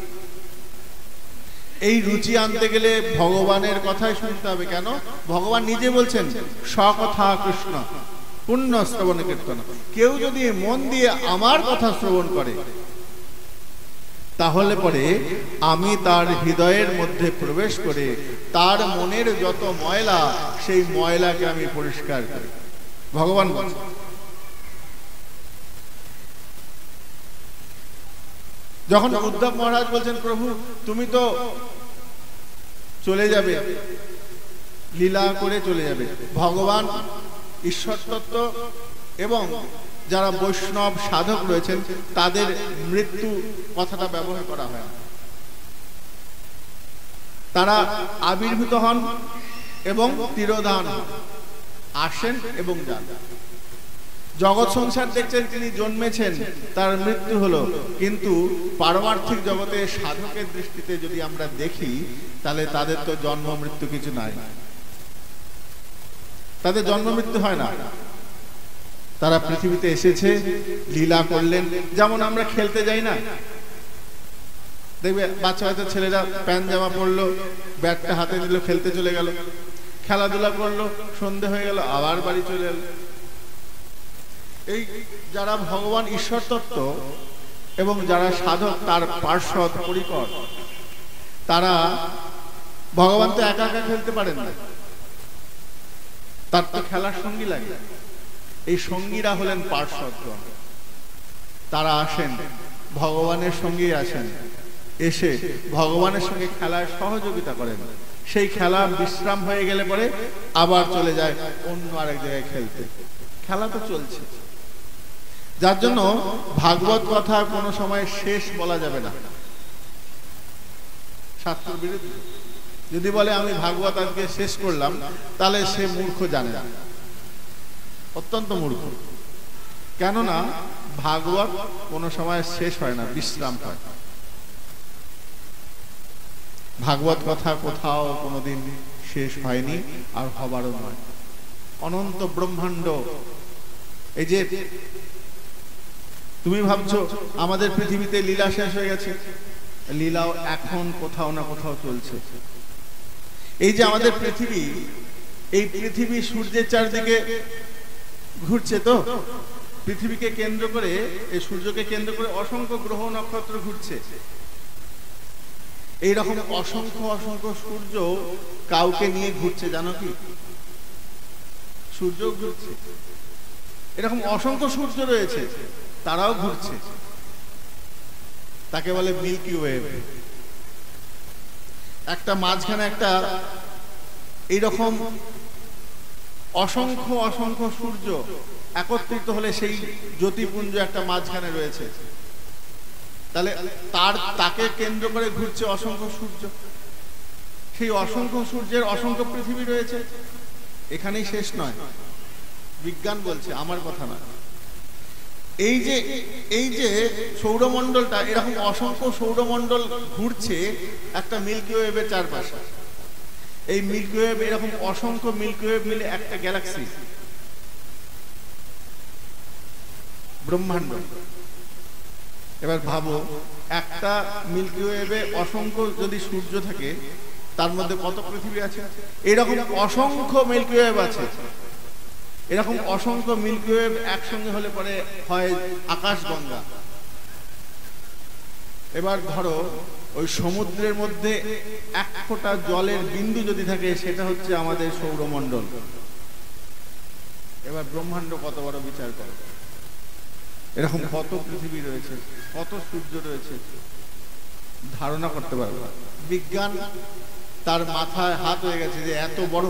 এই রুচি আনতে গেলে ভগবানের কথাই শুনতে হবে। কেন? ভগবান নিজে বলছেন সকথা কৃষ্ণ পুণ্য শ্রবণ কীর্তন। কেউ যদি মন দিয়ে আমার কথা শ্রবণ করে, তাহলে পরে আমি তার হৃদয়ের মধ্যে প্রবেশ করে তার মনের যত ময়লা, সেই ময়লাকে আমি পরিষ্কার করি। ভগবান বলছেন। যখন উদ্ধব মহারাজ বলছেন প্রভু তুমি তো চলে যাবে, লীলা করে চলে যাবে, ভগবান ঈশ্বর তত্ত্ব এবং যারা বৈষ্ণব সাধক রয়েছেন তাদের মৃত্যু কথাটা ব্যবহার করা হয়। তারা আবির্ভূত হন এবং তিরোধান আসেন এবং যান। জগৎ সংসার দেখছেন তিনি জন্মেছেন, তার মৃত্যু হলো, কিন্তু পারমার্থিক জগতে সাধকের দৃষ্টিতে যদি আমরা দেখি তাহলে তাদের তো জন্ম মৃত্যু কিছু নাই, তাদের জন্ম মৃত্যু হয় না। তারা পৃথিবীতে এসেছে, লীলা করলেন। যেমন আমরা খেলতে যাই না, দেখবে বাচ্চা বাচ্চা ছেলেরা প্যান্ট জামা পরলো, ব্যাটটা হাতে নিল, খেলতে চলে গেল, খেলাধুলা করলো, সন্ধে হয়ে গেল, আবার বাড়ি চলে এলো। এই যারা ভগবান ঈশ্বর তত্ত্ব এবং যারা সাধক তার পার্শ্বদ পরিকর, তারা ভগবান তো একা একা খেলতে পারেন না, তার তো খেলার সঙ্গী লাগে। এই সঙ্গীরা হলেন পার্শ্বদগণ। তারা আসেন, ভগবানের সঙ্গেই আসেন, এসে ভগবানের সঙ্গে খেলায় সহযোগিতা করেন। সেই খেলা বিশ্রাম হয়ে গেলে পরে আবার চলে যায় অন্য আরেক জায়গায় খেলতে। খেলা তো চলছে। যার জন্য ভাগবত কথা কোনো সময় শেষ বলা যাবে না। শাস্ত্র বিরুদ্ধ। যদি বলে আমি ভাগবত আজকে শেষ করলাম, তাহলে সে মূর্খ, জানে না, অত্যন্ত মূর্খ। কেননা ভাগবত কোনো সময় শেষ হয় না, বিশ্রাম হয়। ভাগবত কথা কোথাও কোনোদিন শেষ হয়নি, আর হবারও নয়। অনন্ত ব্রহ্মাণ্ড, এই যে তুমি ভাবছো আমাদের পৃথিবীতে লীলা শেষ হয়ে গেছে, লীলাও এখন কোথাও না কোথাও চলছে। এই যে আমাদের পৃথিবী, এই পৃথিবী সূর্যের চারদিকে ঘুরছে, তো পৃথিবীকে কেন্দ্র করে, এই সূর্যকে কেন্দ্র করে অসংখ্য গ্রহ নক্ষত্র ঘুরছে। এইরকম অসংখ্য অসংখ্য সূর্য কাউকে নিয়ে ঘুরছে, জানো কি? সূর্য ঘুরছে। এরকম অসংখ্য সূর্য রয়েছে, তারাও ঘুরছে। তাকে বলে মিল্কি ওয়ে। একটা মাঝখানে একটা এইরকম অসংখ্য অসংখ্য সূর্য একত্রিত হলে সেই জ্যোতিপুঞ্জ একটা মাঝখানে রয়েছে। তাহলে তার তাকে কেন্দ্র করে ঘুরছে অসংখ্য সূর্য। সেই অসংখ্য সূর্যের অসংখ্য পৃথিবী রয়েছে। এখানেই শেষ নয়, বিজ্ঞান বলছে, আমার কথা না। এই যে এই যে সৌরমণ্ডলটা, এরকম অসংখ্য সৌরমণ্ডল ঘুরছে একটা মিল্কি ওয়েভের চারপাশে। এই মিল্কি ওয়েভ, এরকম অসংখ্য মিল্কি ওয়েভ মিলে একটা গ্যালাক্সি, ব্রহ্মাণ্ড। এবার ভাবো, একটা মিল্কি ওয়েভে অসংখ্য যদি সূর্য থাকে, তার মধ্যে কত পৃথিবী আছে? এরকম অসংখ্য মিল্কি ওয়েভ আছে। এরকম অসংখ্য মিল্কি ওয়েভ একসঙ্গে হলে পরে হয় আকাশগঙ্গা। এবার ধরো ওই সমুদ্রের মধ্যে এক ফোঁটা জলের বিন্দু যদি থাকে, সেটা হচ্ছে আমাদের সৌরমণ্ডল। এবার ব্রহ্মাণ্ড কত বড় বিচার করে। এরকম কত পৃথিবী রয়েছে, কত সূর্য রয়েছে, ধারণা করতে পারবে না। বিজ্ঞান তার মাথায় হাত হয়ে গেছে যে এত বড়।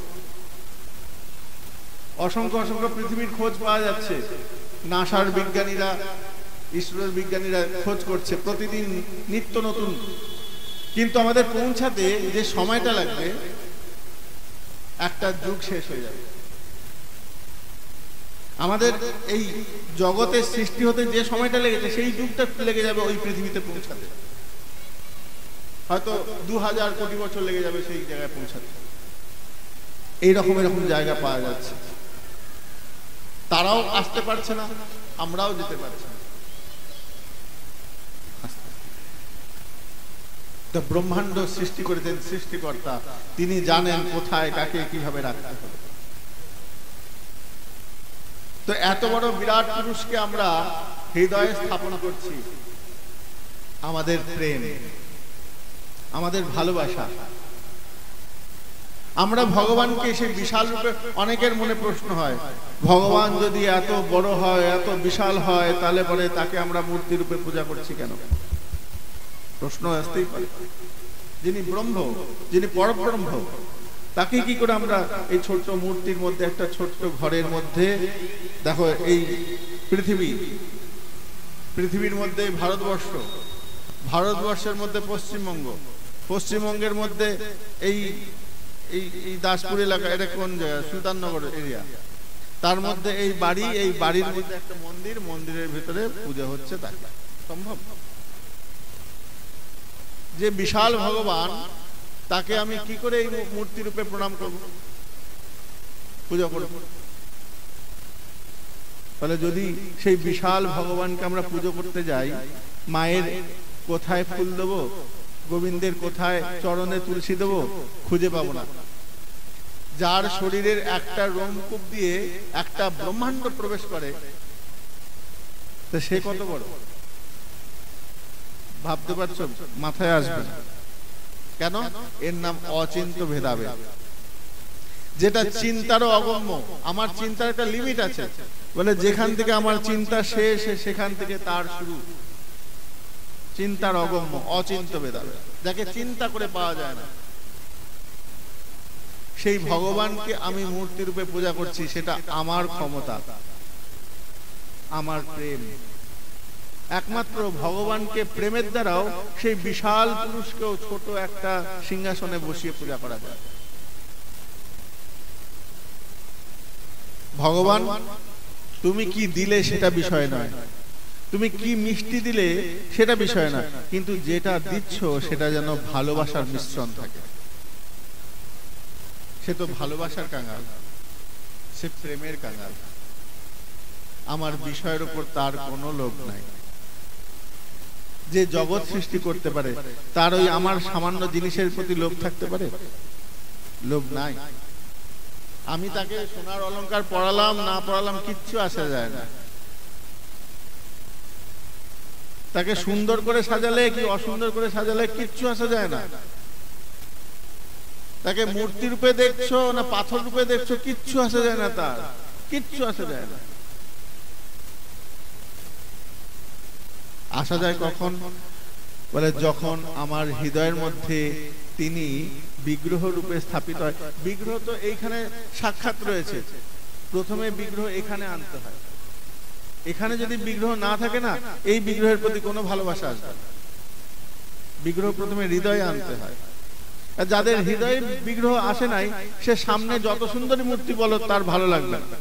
অসংখ্য অসংখ্য পৃথিবীর খোঁজ পাওয়া যাচ্ছে। নাসার বিজ্ঞানীরা, ইসরোর বিজ্ঞানীরা খোঁজ করছে প্রতিদিন নিত্য নতুন। কিন্তু আমাদের পৌঁছাতে যে সময়টা লাগবে, একটা যুগ শেষ হয়ে যাবে। আমাদের এই জগতের সৃষ্টি হতে যে সময়টা লেগেছে, সেই যুগটা লেগে যাবে ওই পৃথিবীতে পৌঁছাতে। হয়তো দু হাজার কোটি বছর লেগে যাবে সেই জায়গায় পৌঁছাতে। এইরকম এরকম জায়গা পাওয়া যাচ্ছে। তারাও আসতে পারছে না, আমরাও যেতে পারছি না। তো ব্রহ্মাণ্ড সৃষ্টি করেছেন সৃষ্টিকর্তা, তিনি জানেন কোথায় কাকে কিভাবে রাখতে হবে। তো এত বড় বিরাট পুরুষকে আমরা হৃদয়ে স্থাপন করছি। আমাদের প্রেম, আমাদের ভালোবাসা। আমরা ভগবানকে সেই বিশাল রূপে, অনেকের মনে প্রশ্ন হয়, ভগবান যদি এত বড় হয়, এত বিশাল হয়, তাহলে পরে তাকে আমরা মূর্তি রূপে পূজা করছি কেন? প্রশ্ন আসতেই পারে। যিনি ব্রহ্ম, যিনি পরব্রহ্ম, তাকে কি করে আমরা এই ছোট্ট মূর্তির মধ্যে, একটা ছোট্ট ঘরের মধ্যে, দেখো এই পৃথিবী, পৃথিবীর মধ্যে ভারতবর্ষ, ভারতবর্ষের মধ্যে পশ্চিমবঙ্গ, পশ্চিমবঙ্গের মধ্যে এই এই দাসপুর এলাকা, এটা কোন জায়গা? সুলতাননগর এরিয়া। তার মধ্যে এই বাড়ি, এই বাড়ির মধ্যে একটা মন্দির, মন্দিরের ভিতরে পূজা হচ্ছে। তাকে সম্ভব? যে বিশাল ভগবান, তাকে আমি কি করে এই মূর্তি রূপে প্রণাম করব, পূজা করব? তাহলে যদি সেই বিশাল ভগবানকে আমরা পুজো করতে যাই, মায়ের কোথায় ফুল দেবো, গোবিন্দের কোথায় চরণে তুলসী দেবো, খুঁজে পাবো না। যার শরীরের একটা রোমকূপ দিয়ে একটা ব্রহ্মাণ্ড প্রবেশ করে, তো সে কত বড় ভাবতে পারছো? মাথায় আসবে না। কেন? এর নাম অচিন্ত ভেদাভেদ। যেটা চিন্তারও অগম্য। আমার চিন্তার একটা লিমিট আছে, বলে যেখান থেকে আমার চিন্তা শেষ, সেখান থেকে তার শুরু। চিন্তার অগম্য, অচিন্ত ভেদাভেদ, যাকে চিন্তা করে পাওয়া যায় না। সেই ভগবানকে আমি মূর্তি রূপে পূজা করছি, সেটা আমার ক্ষমতা, আমার প্রেম। একমাত্র ভগবানকে প্রেমের দ্বারাও সেই বিশাল পুরুষকেও ছোট একটা সিংহাসনে বসিয়ে পূজা করা যায়। ভগবান তুমি কি দিলে সেটা বিষয় নয়, তুমি কি মিষ্টি দিলে সেটা বিষয় নয়, কিন্তু যেটা দিচ্ছ সেটা যেন ভালোবাসার মিশ্রণ থাকে। সে তো ভালোবাসার কাঙাল, সে প্রেমের কাঙাল। আমার বিষয়ের উপর তার কোনো লোভ নাই। যে জগৎ সৃষ্টি করতে পারে তার ওই আমার সামান্য জিনিসের প্রতি লোভ থাকতে পারে? লোভ নাই। আমি তাকে সোনার অলংকার পরালাম না পরালাম কিচ্ছু আসে যায় না। তাকে সুন্দর করে সাজালে কি অসুন্দর করে সাজালে কিচ্ছু আসে যায় না। তাকে মূর্তি রূপে দেখছো না পাথর রূপে দেখছো কিচ্ছু আসে যায় না, তার কিচ্ছু আসে যায় না। আসা যায় কখন? বলে যখন আমার হৃদয়ের মধ্যে তিনি বিগ্রহ রূপে স্থাপিত হয়। বিগ্রহ তো এইখানে সাক্ষাৎ রয়েছে, প্রথমে বিগ্রহ এখানে আনতে হয়। এখানে যদি বিগ্রহ না থাকে না, এই বিগ্রহের প্রতি কোনো ভালোবাসা আসবে না। বিগ্রহ প্রথমে হৃদয়ে আনতে হয়। আর যাদের হৃদয়ে বিগ্রহ আসে নাই, সে সামনে যত সুন্দরী মূর্তি বলো তার ভালো লাগবে না।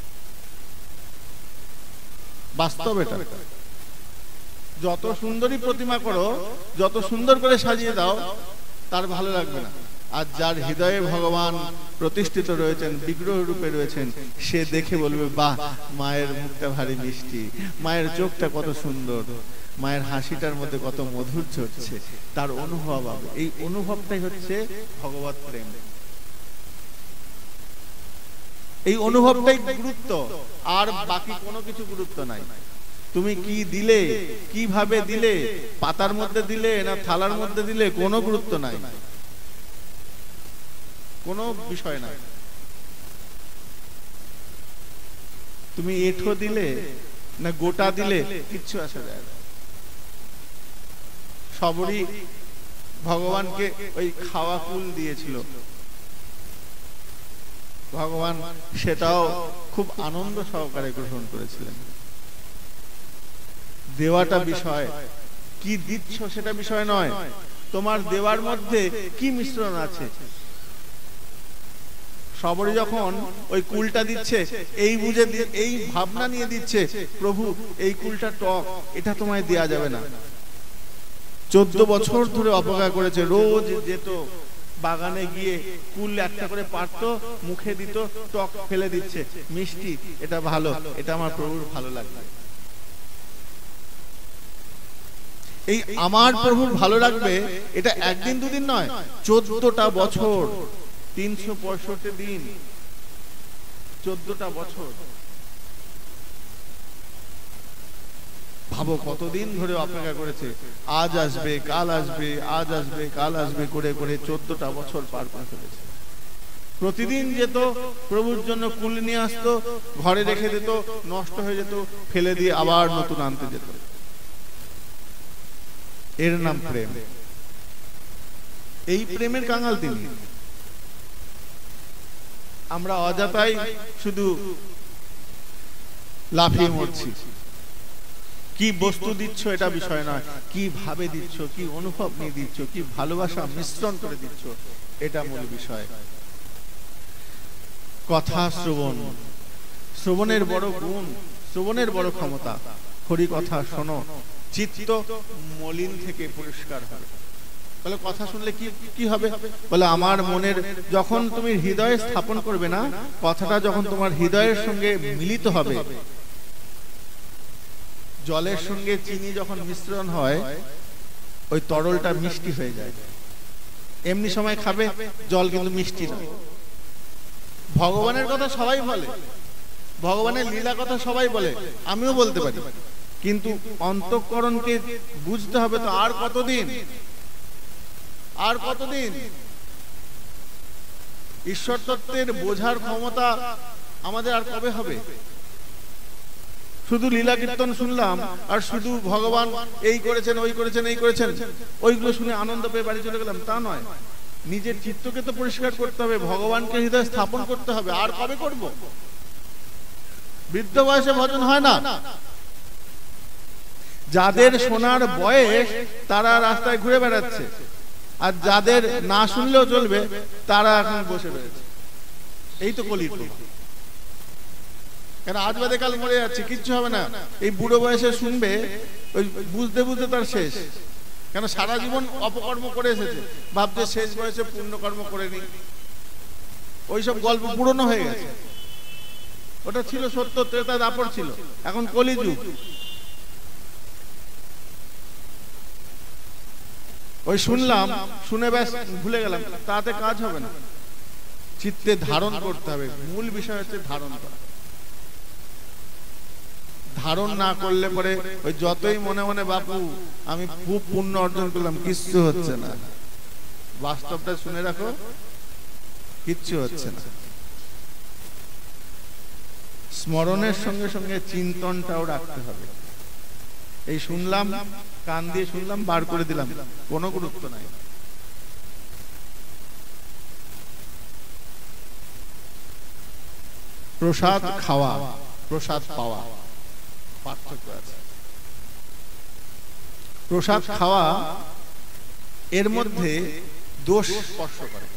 বাস্তব এটা। যত সুন্দরী প্রতিমা করো, যত সুন্দর করে সাজিয়ে দাও, তার ভালো লাগবে না। আর যার হৃদয়ে ভগবান প্রতিষ্ঠিত রয়েছেন, বিগ্রহ রূপে রয়েছেন, সে দেখে বলবে বাহ, মায়ের মুখটা ভারী মিষ্টি, মায়ের চোখটা কত সুন্দর, মায়ের হাসিটার মধ্যে কত মধুর্য হচ্ছে, তার অনুভব হবে। এই অনুভবটাই হচ্ছে ভগবত প্রেম। এই অনুভবটাই গুরুত্ব, আর বাকি কোনো কিছু গুরুত্ব নাই। তুমি কি দিলে, কিভাবে দিলে, পাতার মধ্যে দিলে না থালার মধ্যে দিলে, কোনো গুরুত্ব নাই, কোনো বিষয় নাই। তুমি এঁঠো দিলে না গোটা দিলে কিচ্ছু আসে যায় না। সবরই ভগবানকে ওই খাওয়া কুল দিয়েছিল, ভগবান সেটাও খুব আনন্দ সহকারে গ্রহণ করেছিলেন। দেওয়াটা বিষয়, কি দিচ্ছ সেটা বিষয় নয়, তোমার দেওয়ার মধ্যে কি মিশ্রণ আছে। সবরই যখন ওই কুলটা দিচ্ছে, এই বুঝে এই ভাবনা নিয়ে দিচ্ছে, প্রভু এই কুলটা টক, এটা তোমায় দেয়া যাবে না। চোদ্দ বছর ধরে অপেক্ষা করেছে, রোজ যেত বাগানে গিয়ে কুল একটা করে পারতো, মুখে দিত, টক ফেলে দিচ্ছে, মিষ্টি, এটা ভালো, এটা আমার প্রভুর ভালো লাগবে। এই আমার প্রভুর ভালো লাগবে এটা একদিন দুদিন নয়, চোদ্দটা বছর, তিনশো পঁয়ষট্টি দিন, চোদ্দটা বছর। ভাবো কতদিন ধরে অপেক্ষা করেছে, আজ আসবে কাল আসবে, আজ আসবে কাল আসবে করে করে চোদ্দটা বছর পার করে ফেলেছে। প্রতিদিন যেত, প্রভুর জন্য কুল নিয়ে আসতো, ঘরে রেখে দিত, নষ্ট হয়ে যেত, ফেলে দিয়ে আবার নতুন আনতে যেত। এর নাম প্রেম। এই প্রেমের কাঙাল তিনি। আমরা অযথাই শুধু লাফিয়ে মরছি। কি বস্তু দিচ্ছ এটা বিষয় নয়, কি ভাবে দিচ্ছ, কি অনুভব নিয়ে দিচ্ছ, কি ভালোবাসা মিশ্রণ করে দিচ্ছ, এটা মূল বিষয়। কথা শ্রবণ, শ্রবণের বড় গুণ, শ্রবণের বড় ক্ষমতা। হরি কথা শোনো, চিত্ত মলিন থেকে পরিষ্কার হবে। বলে কথা শুনলে কি কি হবে? বলে আমার মনের, যখন তুমি হৃদয়ে স্থাপন করবে না, কথাটা যখন তোমার হৃদয়ের সঙ্গে মিলিত হবে, জলের সঙ্গে চিনি যখন মিশ্রণ হয়, ওই তরলটা মিষ্টি হয়ে যায়। এমনি সময় খাবে, জল কিন্তু মিষ্টি না। ভগবানের কথা সবাই বলে, ভগবানের লীলা কথা সবাই বলে, আমিও বলতে পারি, কিন্তু অন্তঃকরণকে বুঝতে হবে তো আর কতদিন, আর কতদিন। ঈশ্বর তত্ত্বের বোঝার ক্ষমতা আমাদের আর কবে হবে? শুধু লীলা কীর্তন শুনলাম আর শুধু ভগবান এই করেছেন, ওই করেছেন, এই করেছেন, ওইগুলো শুনে আনন্দ পেয়ে বাড়ি চলে গেলাম, তা নয়। নিজের চিত্তকে তো পরিষ্কার করতে হবে, ভগবানকে হৃদয়ে স্থাপন করতে হবে। আর কবে করব? বৃদ্ধ বয়সে ভজন হয় না। যাদের শোনার বয়স তারা রাস্তায় ঘুরে বেড়াচ্ছে, আর যাদের না শুনলেও চলবে তারা এখন বসে রয়েছে। এই তো কলির প্রভাব। কেন আজ বাদে কাল মরে যাচ্ছে, কিচ্ছু হবে না। এই বুড়ো বয়সে শুনবে, ওই বুঝতে বুঝতে তার শেষ। কেন সারা জীবন অপকর্ম করে এসেছে, ভাবছে শেষ বয়সে পুণ্যকর্ম করে নি। ওইসব গল্প পুরনো হয়ে গেছে। ওটা ছিল সত্য, ত্রেতা দাপর ছিল, এখন কলিযুগ। ওই শুনলাম, শুনে ব্যাস ভুলে গেলাম, তাতে কাজ হবে না। চিত্তে ধারণ করতে হবে। মূল বিষয় হচ্ছে ধারণ করা। ধারণ না করলে পরে ওই যতই মনে মনে বাপু আমি খুব পুণ্য অর্জন করলাম, কিচ্ছু হচ্ছে না। বাস্তবটা শুনে রাখো, কিচ্ছু হচ্ছে না। স্মরণের সঙ্গে সঙ্গে চিন্তনটাও রাখতে হবে। এই শুনলাম, কান দিয়ে শুনলাম, বার করে দিলাম, কোনো গুরুত্ব নাই। প্রসাদ খাওয়া, প্রসাদ পাওয়া, পার্থক্য আছে। প্রসাদ খাওয়া এর মধ্যে দোষ স্পর্শ করে,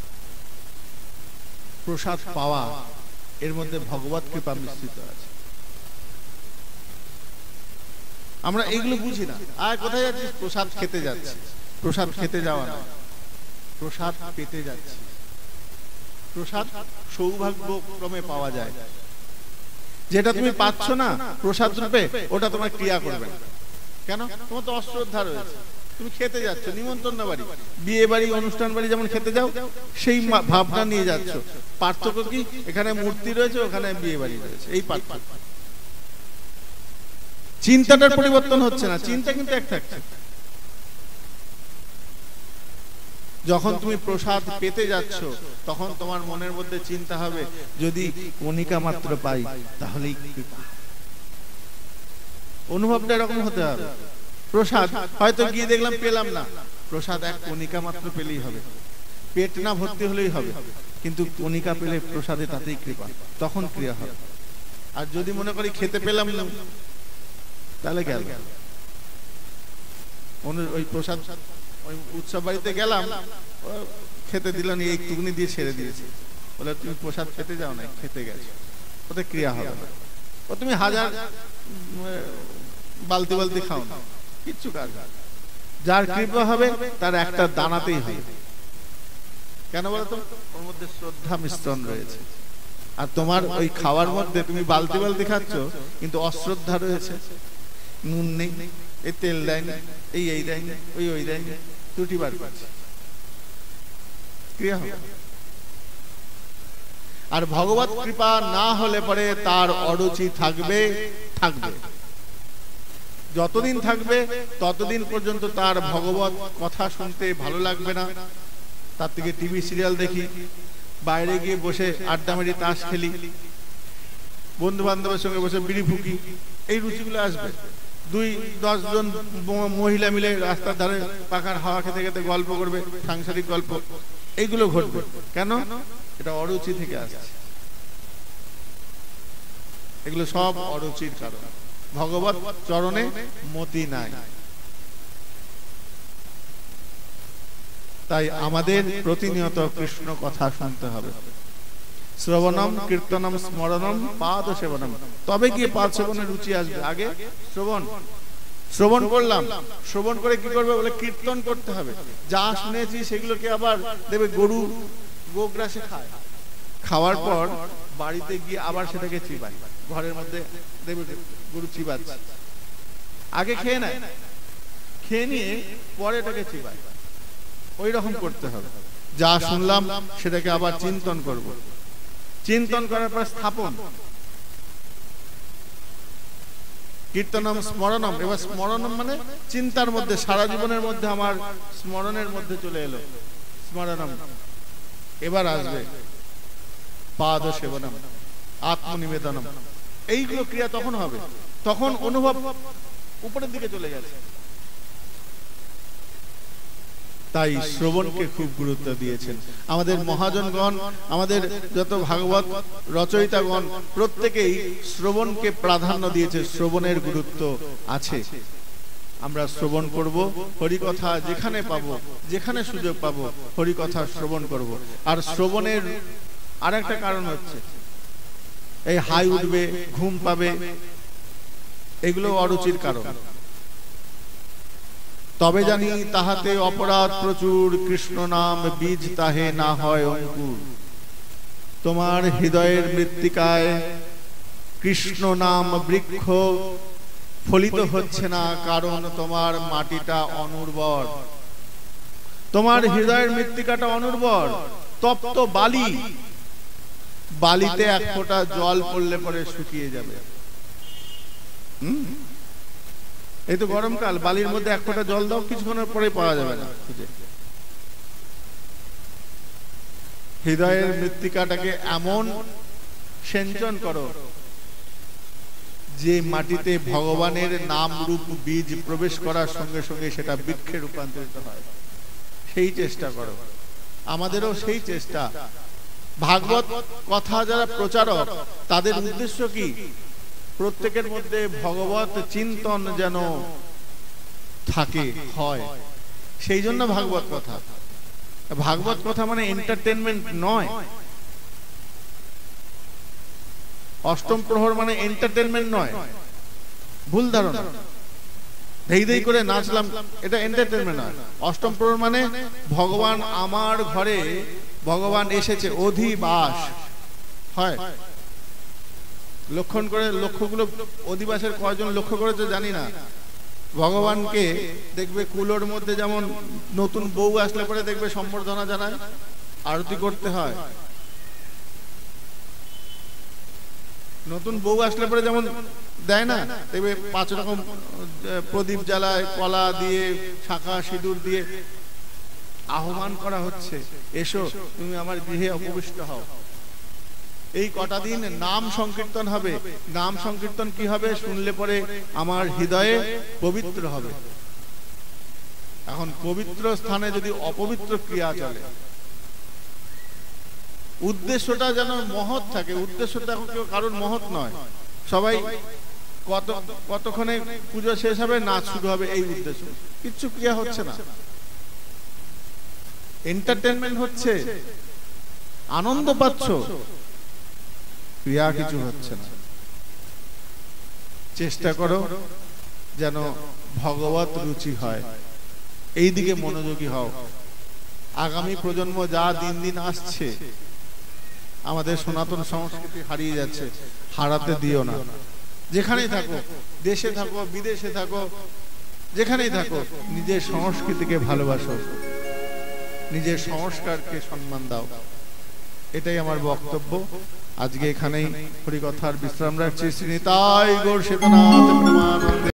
প্রসাদ পাওয়া এর মধ্যে ভগবত কৃপা মিশ্রিত আছে। আমরা এগুলো বুঝি না। আর কোথায় যাচ্ছি? প্রসাদ খেতে যাচ্ছি। প্রসাদ খেতে যাওয়া না, প্রসাদ পেতে যাচ্ছি। প্রসাদ সৌভাগ্য ক্রমে পাওয়া যায়। যেটা তুমি পাচ্ছ না প্রসাদ রূপে, ওটা তোমার ক্রিয়া করবে না। কেন? তোমার তো অশ্রদ্ধা রয়েছে। তুমি খেতে যাচ্ছ নিমন্ত্রণ বাড়ি, বিয়ে বাড়ি, অনুষ্ঠান বাড়ি যেমন খেতে যাও, সেই ভাবনা নিয়ে যাচ্ছ। পার্থক্য কি? এখানে মূর্তি রয়েছে, ওখানে বিয়ে বাড়ি রয়েছে, এই পার্থক্য। চিন্তাটার পরিবর্তন হচ্ছে না, চিন্তা কিন্তু এক থাকছে। যখন তুমি প্রসাদ পেতে যাচ্ছ, তখন তোমার মনের মধ্যে চিন্তা হবে, যদি কণিকা মাত্র পাই তাহলেই কৃপা। অনুভবটা এরকম হতে হবে। প্রসাদ হয়তো গিয়ে দেখলাম পেলাম না, প্রসাদ এক কণিকা মাত্র পেলেই হবে। পেট না ভর্তি হলেই হবে, কিন্তু কণিকা পেলে প্রসাদে তাতেই কৃপা, তখন ক্রিয়া হবে। আর যদি মনে করি খেতে পেলাম না, তাহলে গেল। ওই প্রসাদ ওই উৎসব বাড়িতে গেলাম, খেতে দিল নি, একটুকুনি দিয়ে ছেড়ে দিয়েছে, বলে তুমি প্রসাদ খেতে যাও না, খেতে গেছো, ওতে ক্রিয়া হবে না। ও তুমি হাজার বালতি বালতি খাও না, কিচ্ছু কাজ। যার কৃপা হবে তার একটা দানাতেই হবে। কেন বলতো? ওর মধ্যে শ্রদ্ধা মিশ্রণ রয়েছে। আর তোমার ওই খাওয়ার মধ্যে তুমি বালতি বালতি খাচ্ছ, কিন্তু অশ্রদ্ধা রয়েছে। নুন নেই, এই তেল দেয়নি, এই এই দেয়নি, ওই ওই দেয়নি, ত্রুটি বার করছে, ক্রিয়া হবে। আর ভগবত কৃপা না হলে পরে তার অরুচি থাকবে থাকবে যতদিন থাকবে ততদিন পর্যন্ত তার ভগবত কথা শুনতে ভালো লাগবে না। তার থেকে টিভি সিরিয়াল দেখি, বাইরে গিয়ে বসে আড্ডা মারি, তাস খেলি, বন্ধু বান্ধবের সঙ্গে বসে বিড়ি ফুকি, এই রুচিগুলো আসবে। দুই দশ জন মহিলা মিলে রাস্তার ধারে পাখার হাওয়া খেতে খেতে গল্প করবে, সাংসারিক গল্প, এইগুলো ঘটবে। কেন? এটা অরুচি থেকে আসছে। এগুলো সব অরুচির কারণ। ভগবত চরণে মতি নাই। তাই আমাদের প্রতিনিয়ত কৃষ্ণ কথা শুনতে হবে। শ্রবণম কীর্তনম স্মরণম পাদ সেবনম, তবে গিয়ে পাদ সেবনের রুচি আসবে। আগে শ্রবণ শ্রবণ করলাম, শ্রবণ করে কি করবে বলে কীর্তন করতে হবে। যা শুনেছি সেগুলোকে আবার দেবে গরু গোগ্রাসে খায়, খাওয়ার পর বাড়িতে গিয়ে আবার সেটাকে চিবায়, ঘরের মধ্যে দেবে গরু চিবাচ্ছে। আগে খেয়ে নেয়, খেয়ে নিয়ে পরে এটাকে চিবায়। ওই রকম করতে হবে। যা শুনলাম সেটাকে আবার চিন্তন করব, চিন্তন করার পর স্থাপন। কীর্তনম স্মরণম, এবার স্মরণম মানে চিন্তার মধ্যে, সারা জীবনের মধ্যে আমার স্মরণের মধ্যে চলে এলো স্মরণম। এবার আসবে পাদ সেবনম, আত্মনিবেদনম। এইগুলো ক্রিয়া তখন হবে, তখন অনুভব উপরের দিকে চলে গেছে। তাই শ্রবণকে খুব গুরুত্ব দিয়েছেন আমাদের মহাজনগণ, আমাদের যত ভাগবত রচয়িতাগণ, প্রত্যেকেই শ্রবণকে প্রাধান্য দিয়েছে। শ্রবণের গুরুত্ব আছে। আমরা শ্রবণ করব, হরিকথা যেখানে পাবো, যেখানে সুযোগ পাবো হরিকথা শ্রবণ করব। আর শ্রবণের আর একটা কারণ হচ্ছে এই হাই উঠবে, ঘুম পাবে, এগুলো অরুচির কারণ। তবে জানি তাহাতে অপরাধ প্রচুর, কৃষ্ণ নাম বীজ তাহে না হয় অঙ্কুর। তোমার হৃদয়ের মৃত্তিকায় কৃষ্ণ নাম বৃক্ষ ফলিত হচ্ছে না, কারণ তোমার মাটিটা অনুর্বর। তোমার হৃদয়ের মৃত্তিকাটা অনুর্বর, তপ্ত বালি, বালিতে এক ফোঁটা জল পড়লে পরে শুকিয়ে যাবে। হুম, এই তো গরমকাল, বালির মধ্যে এক ফোঁটা জল দাও, কিছুক্ষণের পরে পাওয়া যাবে না। হৃদয়ের মৃত্তিকাটাকে এমন সেঞ্চন করো যে মাটিতে ভগবানের নাম রূপ বীজ প্রবেশ করার সঙ্গে সঙ্গে সেটা বৃক্ষে রূপান্তরিত হয়। সেই চেষ্টা করো, আমাদেরও সেই চেষ্টা। ভাগবত কথা যারা প্রচারক তাদের উদ্দেশ্য কি? প্রত্যেকের মধ্যে ভগবত চিন্তন যেন থাকে, হয়, সেই জন্য ভাগবত কথা। ভাগবত কথা মানে এন্টারটেনমেন্ট নয়। অষ্টম প্রহর মানে এন্টারটেনমেন্ট নয়, ভুল ধারণা। ধেই ধেই করে নাচলাম, এটা এন্টারটেনমেন্ট নয়। অষ্টম প্রহর মানে ভগবান আমার ঘরে, ভগবান এসেছে, অধিবাস হয়। লক্ষণ করে, লক্ষ্যগুলো অধিবাসের কয়জন লক্ষ্য করেছে জানি না। ভগবানকে দেখবে কুলোর মধ্যে যেমন নতুন বউ আসলে পরে দেখবে সম্বর্ধনা জানায়, আরতি করতে হয়। নতুন বউ আসলে পরে যেমন দেয় না, দেখবে পাঁচ রকম প্রদীপ জ্বালায়, কলা দিয়ে, শাখা সিঁদুর দিয়ে আহ্বান করা হচ্ছে, এসো তুমি আমার গৃহে উপবিষ্ট হও। এই কটা দিন নাম সংকীর্তন হবে। নাম সংকীর্তন কি হবে? শুনলে পরে আমার হৃদয়ে পবিত্র হবে। এখন পবিত্র স্থানে যদি অপবিত্র ক্রিয়া চলে, উদ্দেশ্যটা যেন মহৎ থাকে। উদ্দেশ্যটা এখন কেউ কারোর মহৎ নয়, সবাই কত কতক্ষণে পুজো শেষ হবে, নাচ শুরু হবে, এই উদ্দেশ্য। কিচ্ছু ক্রিয়া হচ্ছে না, এন্টারটেনমেন্ট হচ্ছে, আনন্দ পাচ্ছ, ক্রিয়া কিছু হচ্ছে না। চেষ্টা করো যেন ভগবত রুচি হয়, এই দিকে মনোযোগী হও। আগামী প্রজন্ম যা দিন দিন আসছে, আমাদের সনাতন সংস্কৃতি হারিয়ে যাচ্ছে, হারাতে দিও না। যেখানেই থাকো, দেশে থাকো, বিদেশে থাকো, যেখানেই থাকো, নিজের সংস্কৃতিকে ভালোবাসো, নিজের সংস্কারকে সম্মান দাও। এটাই আমার বক্তব্য। আজকে এখানেই হরিকথার বিশ্রাম রাখছি। শ্রী নিতাই গৌর সেতনাথ প্রেমানন্দ।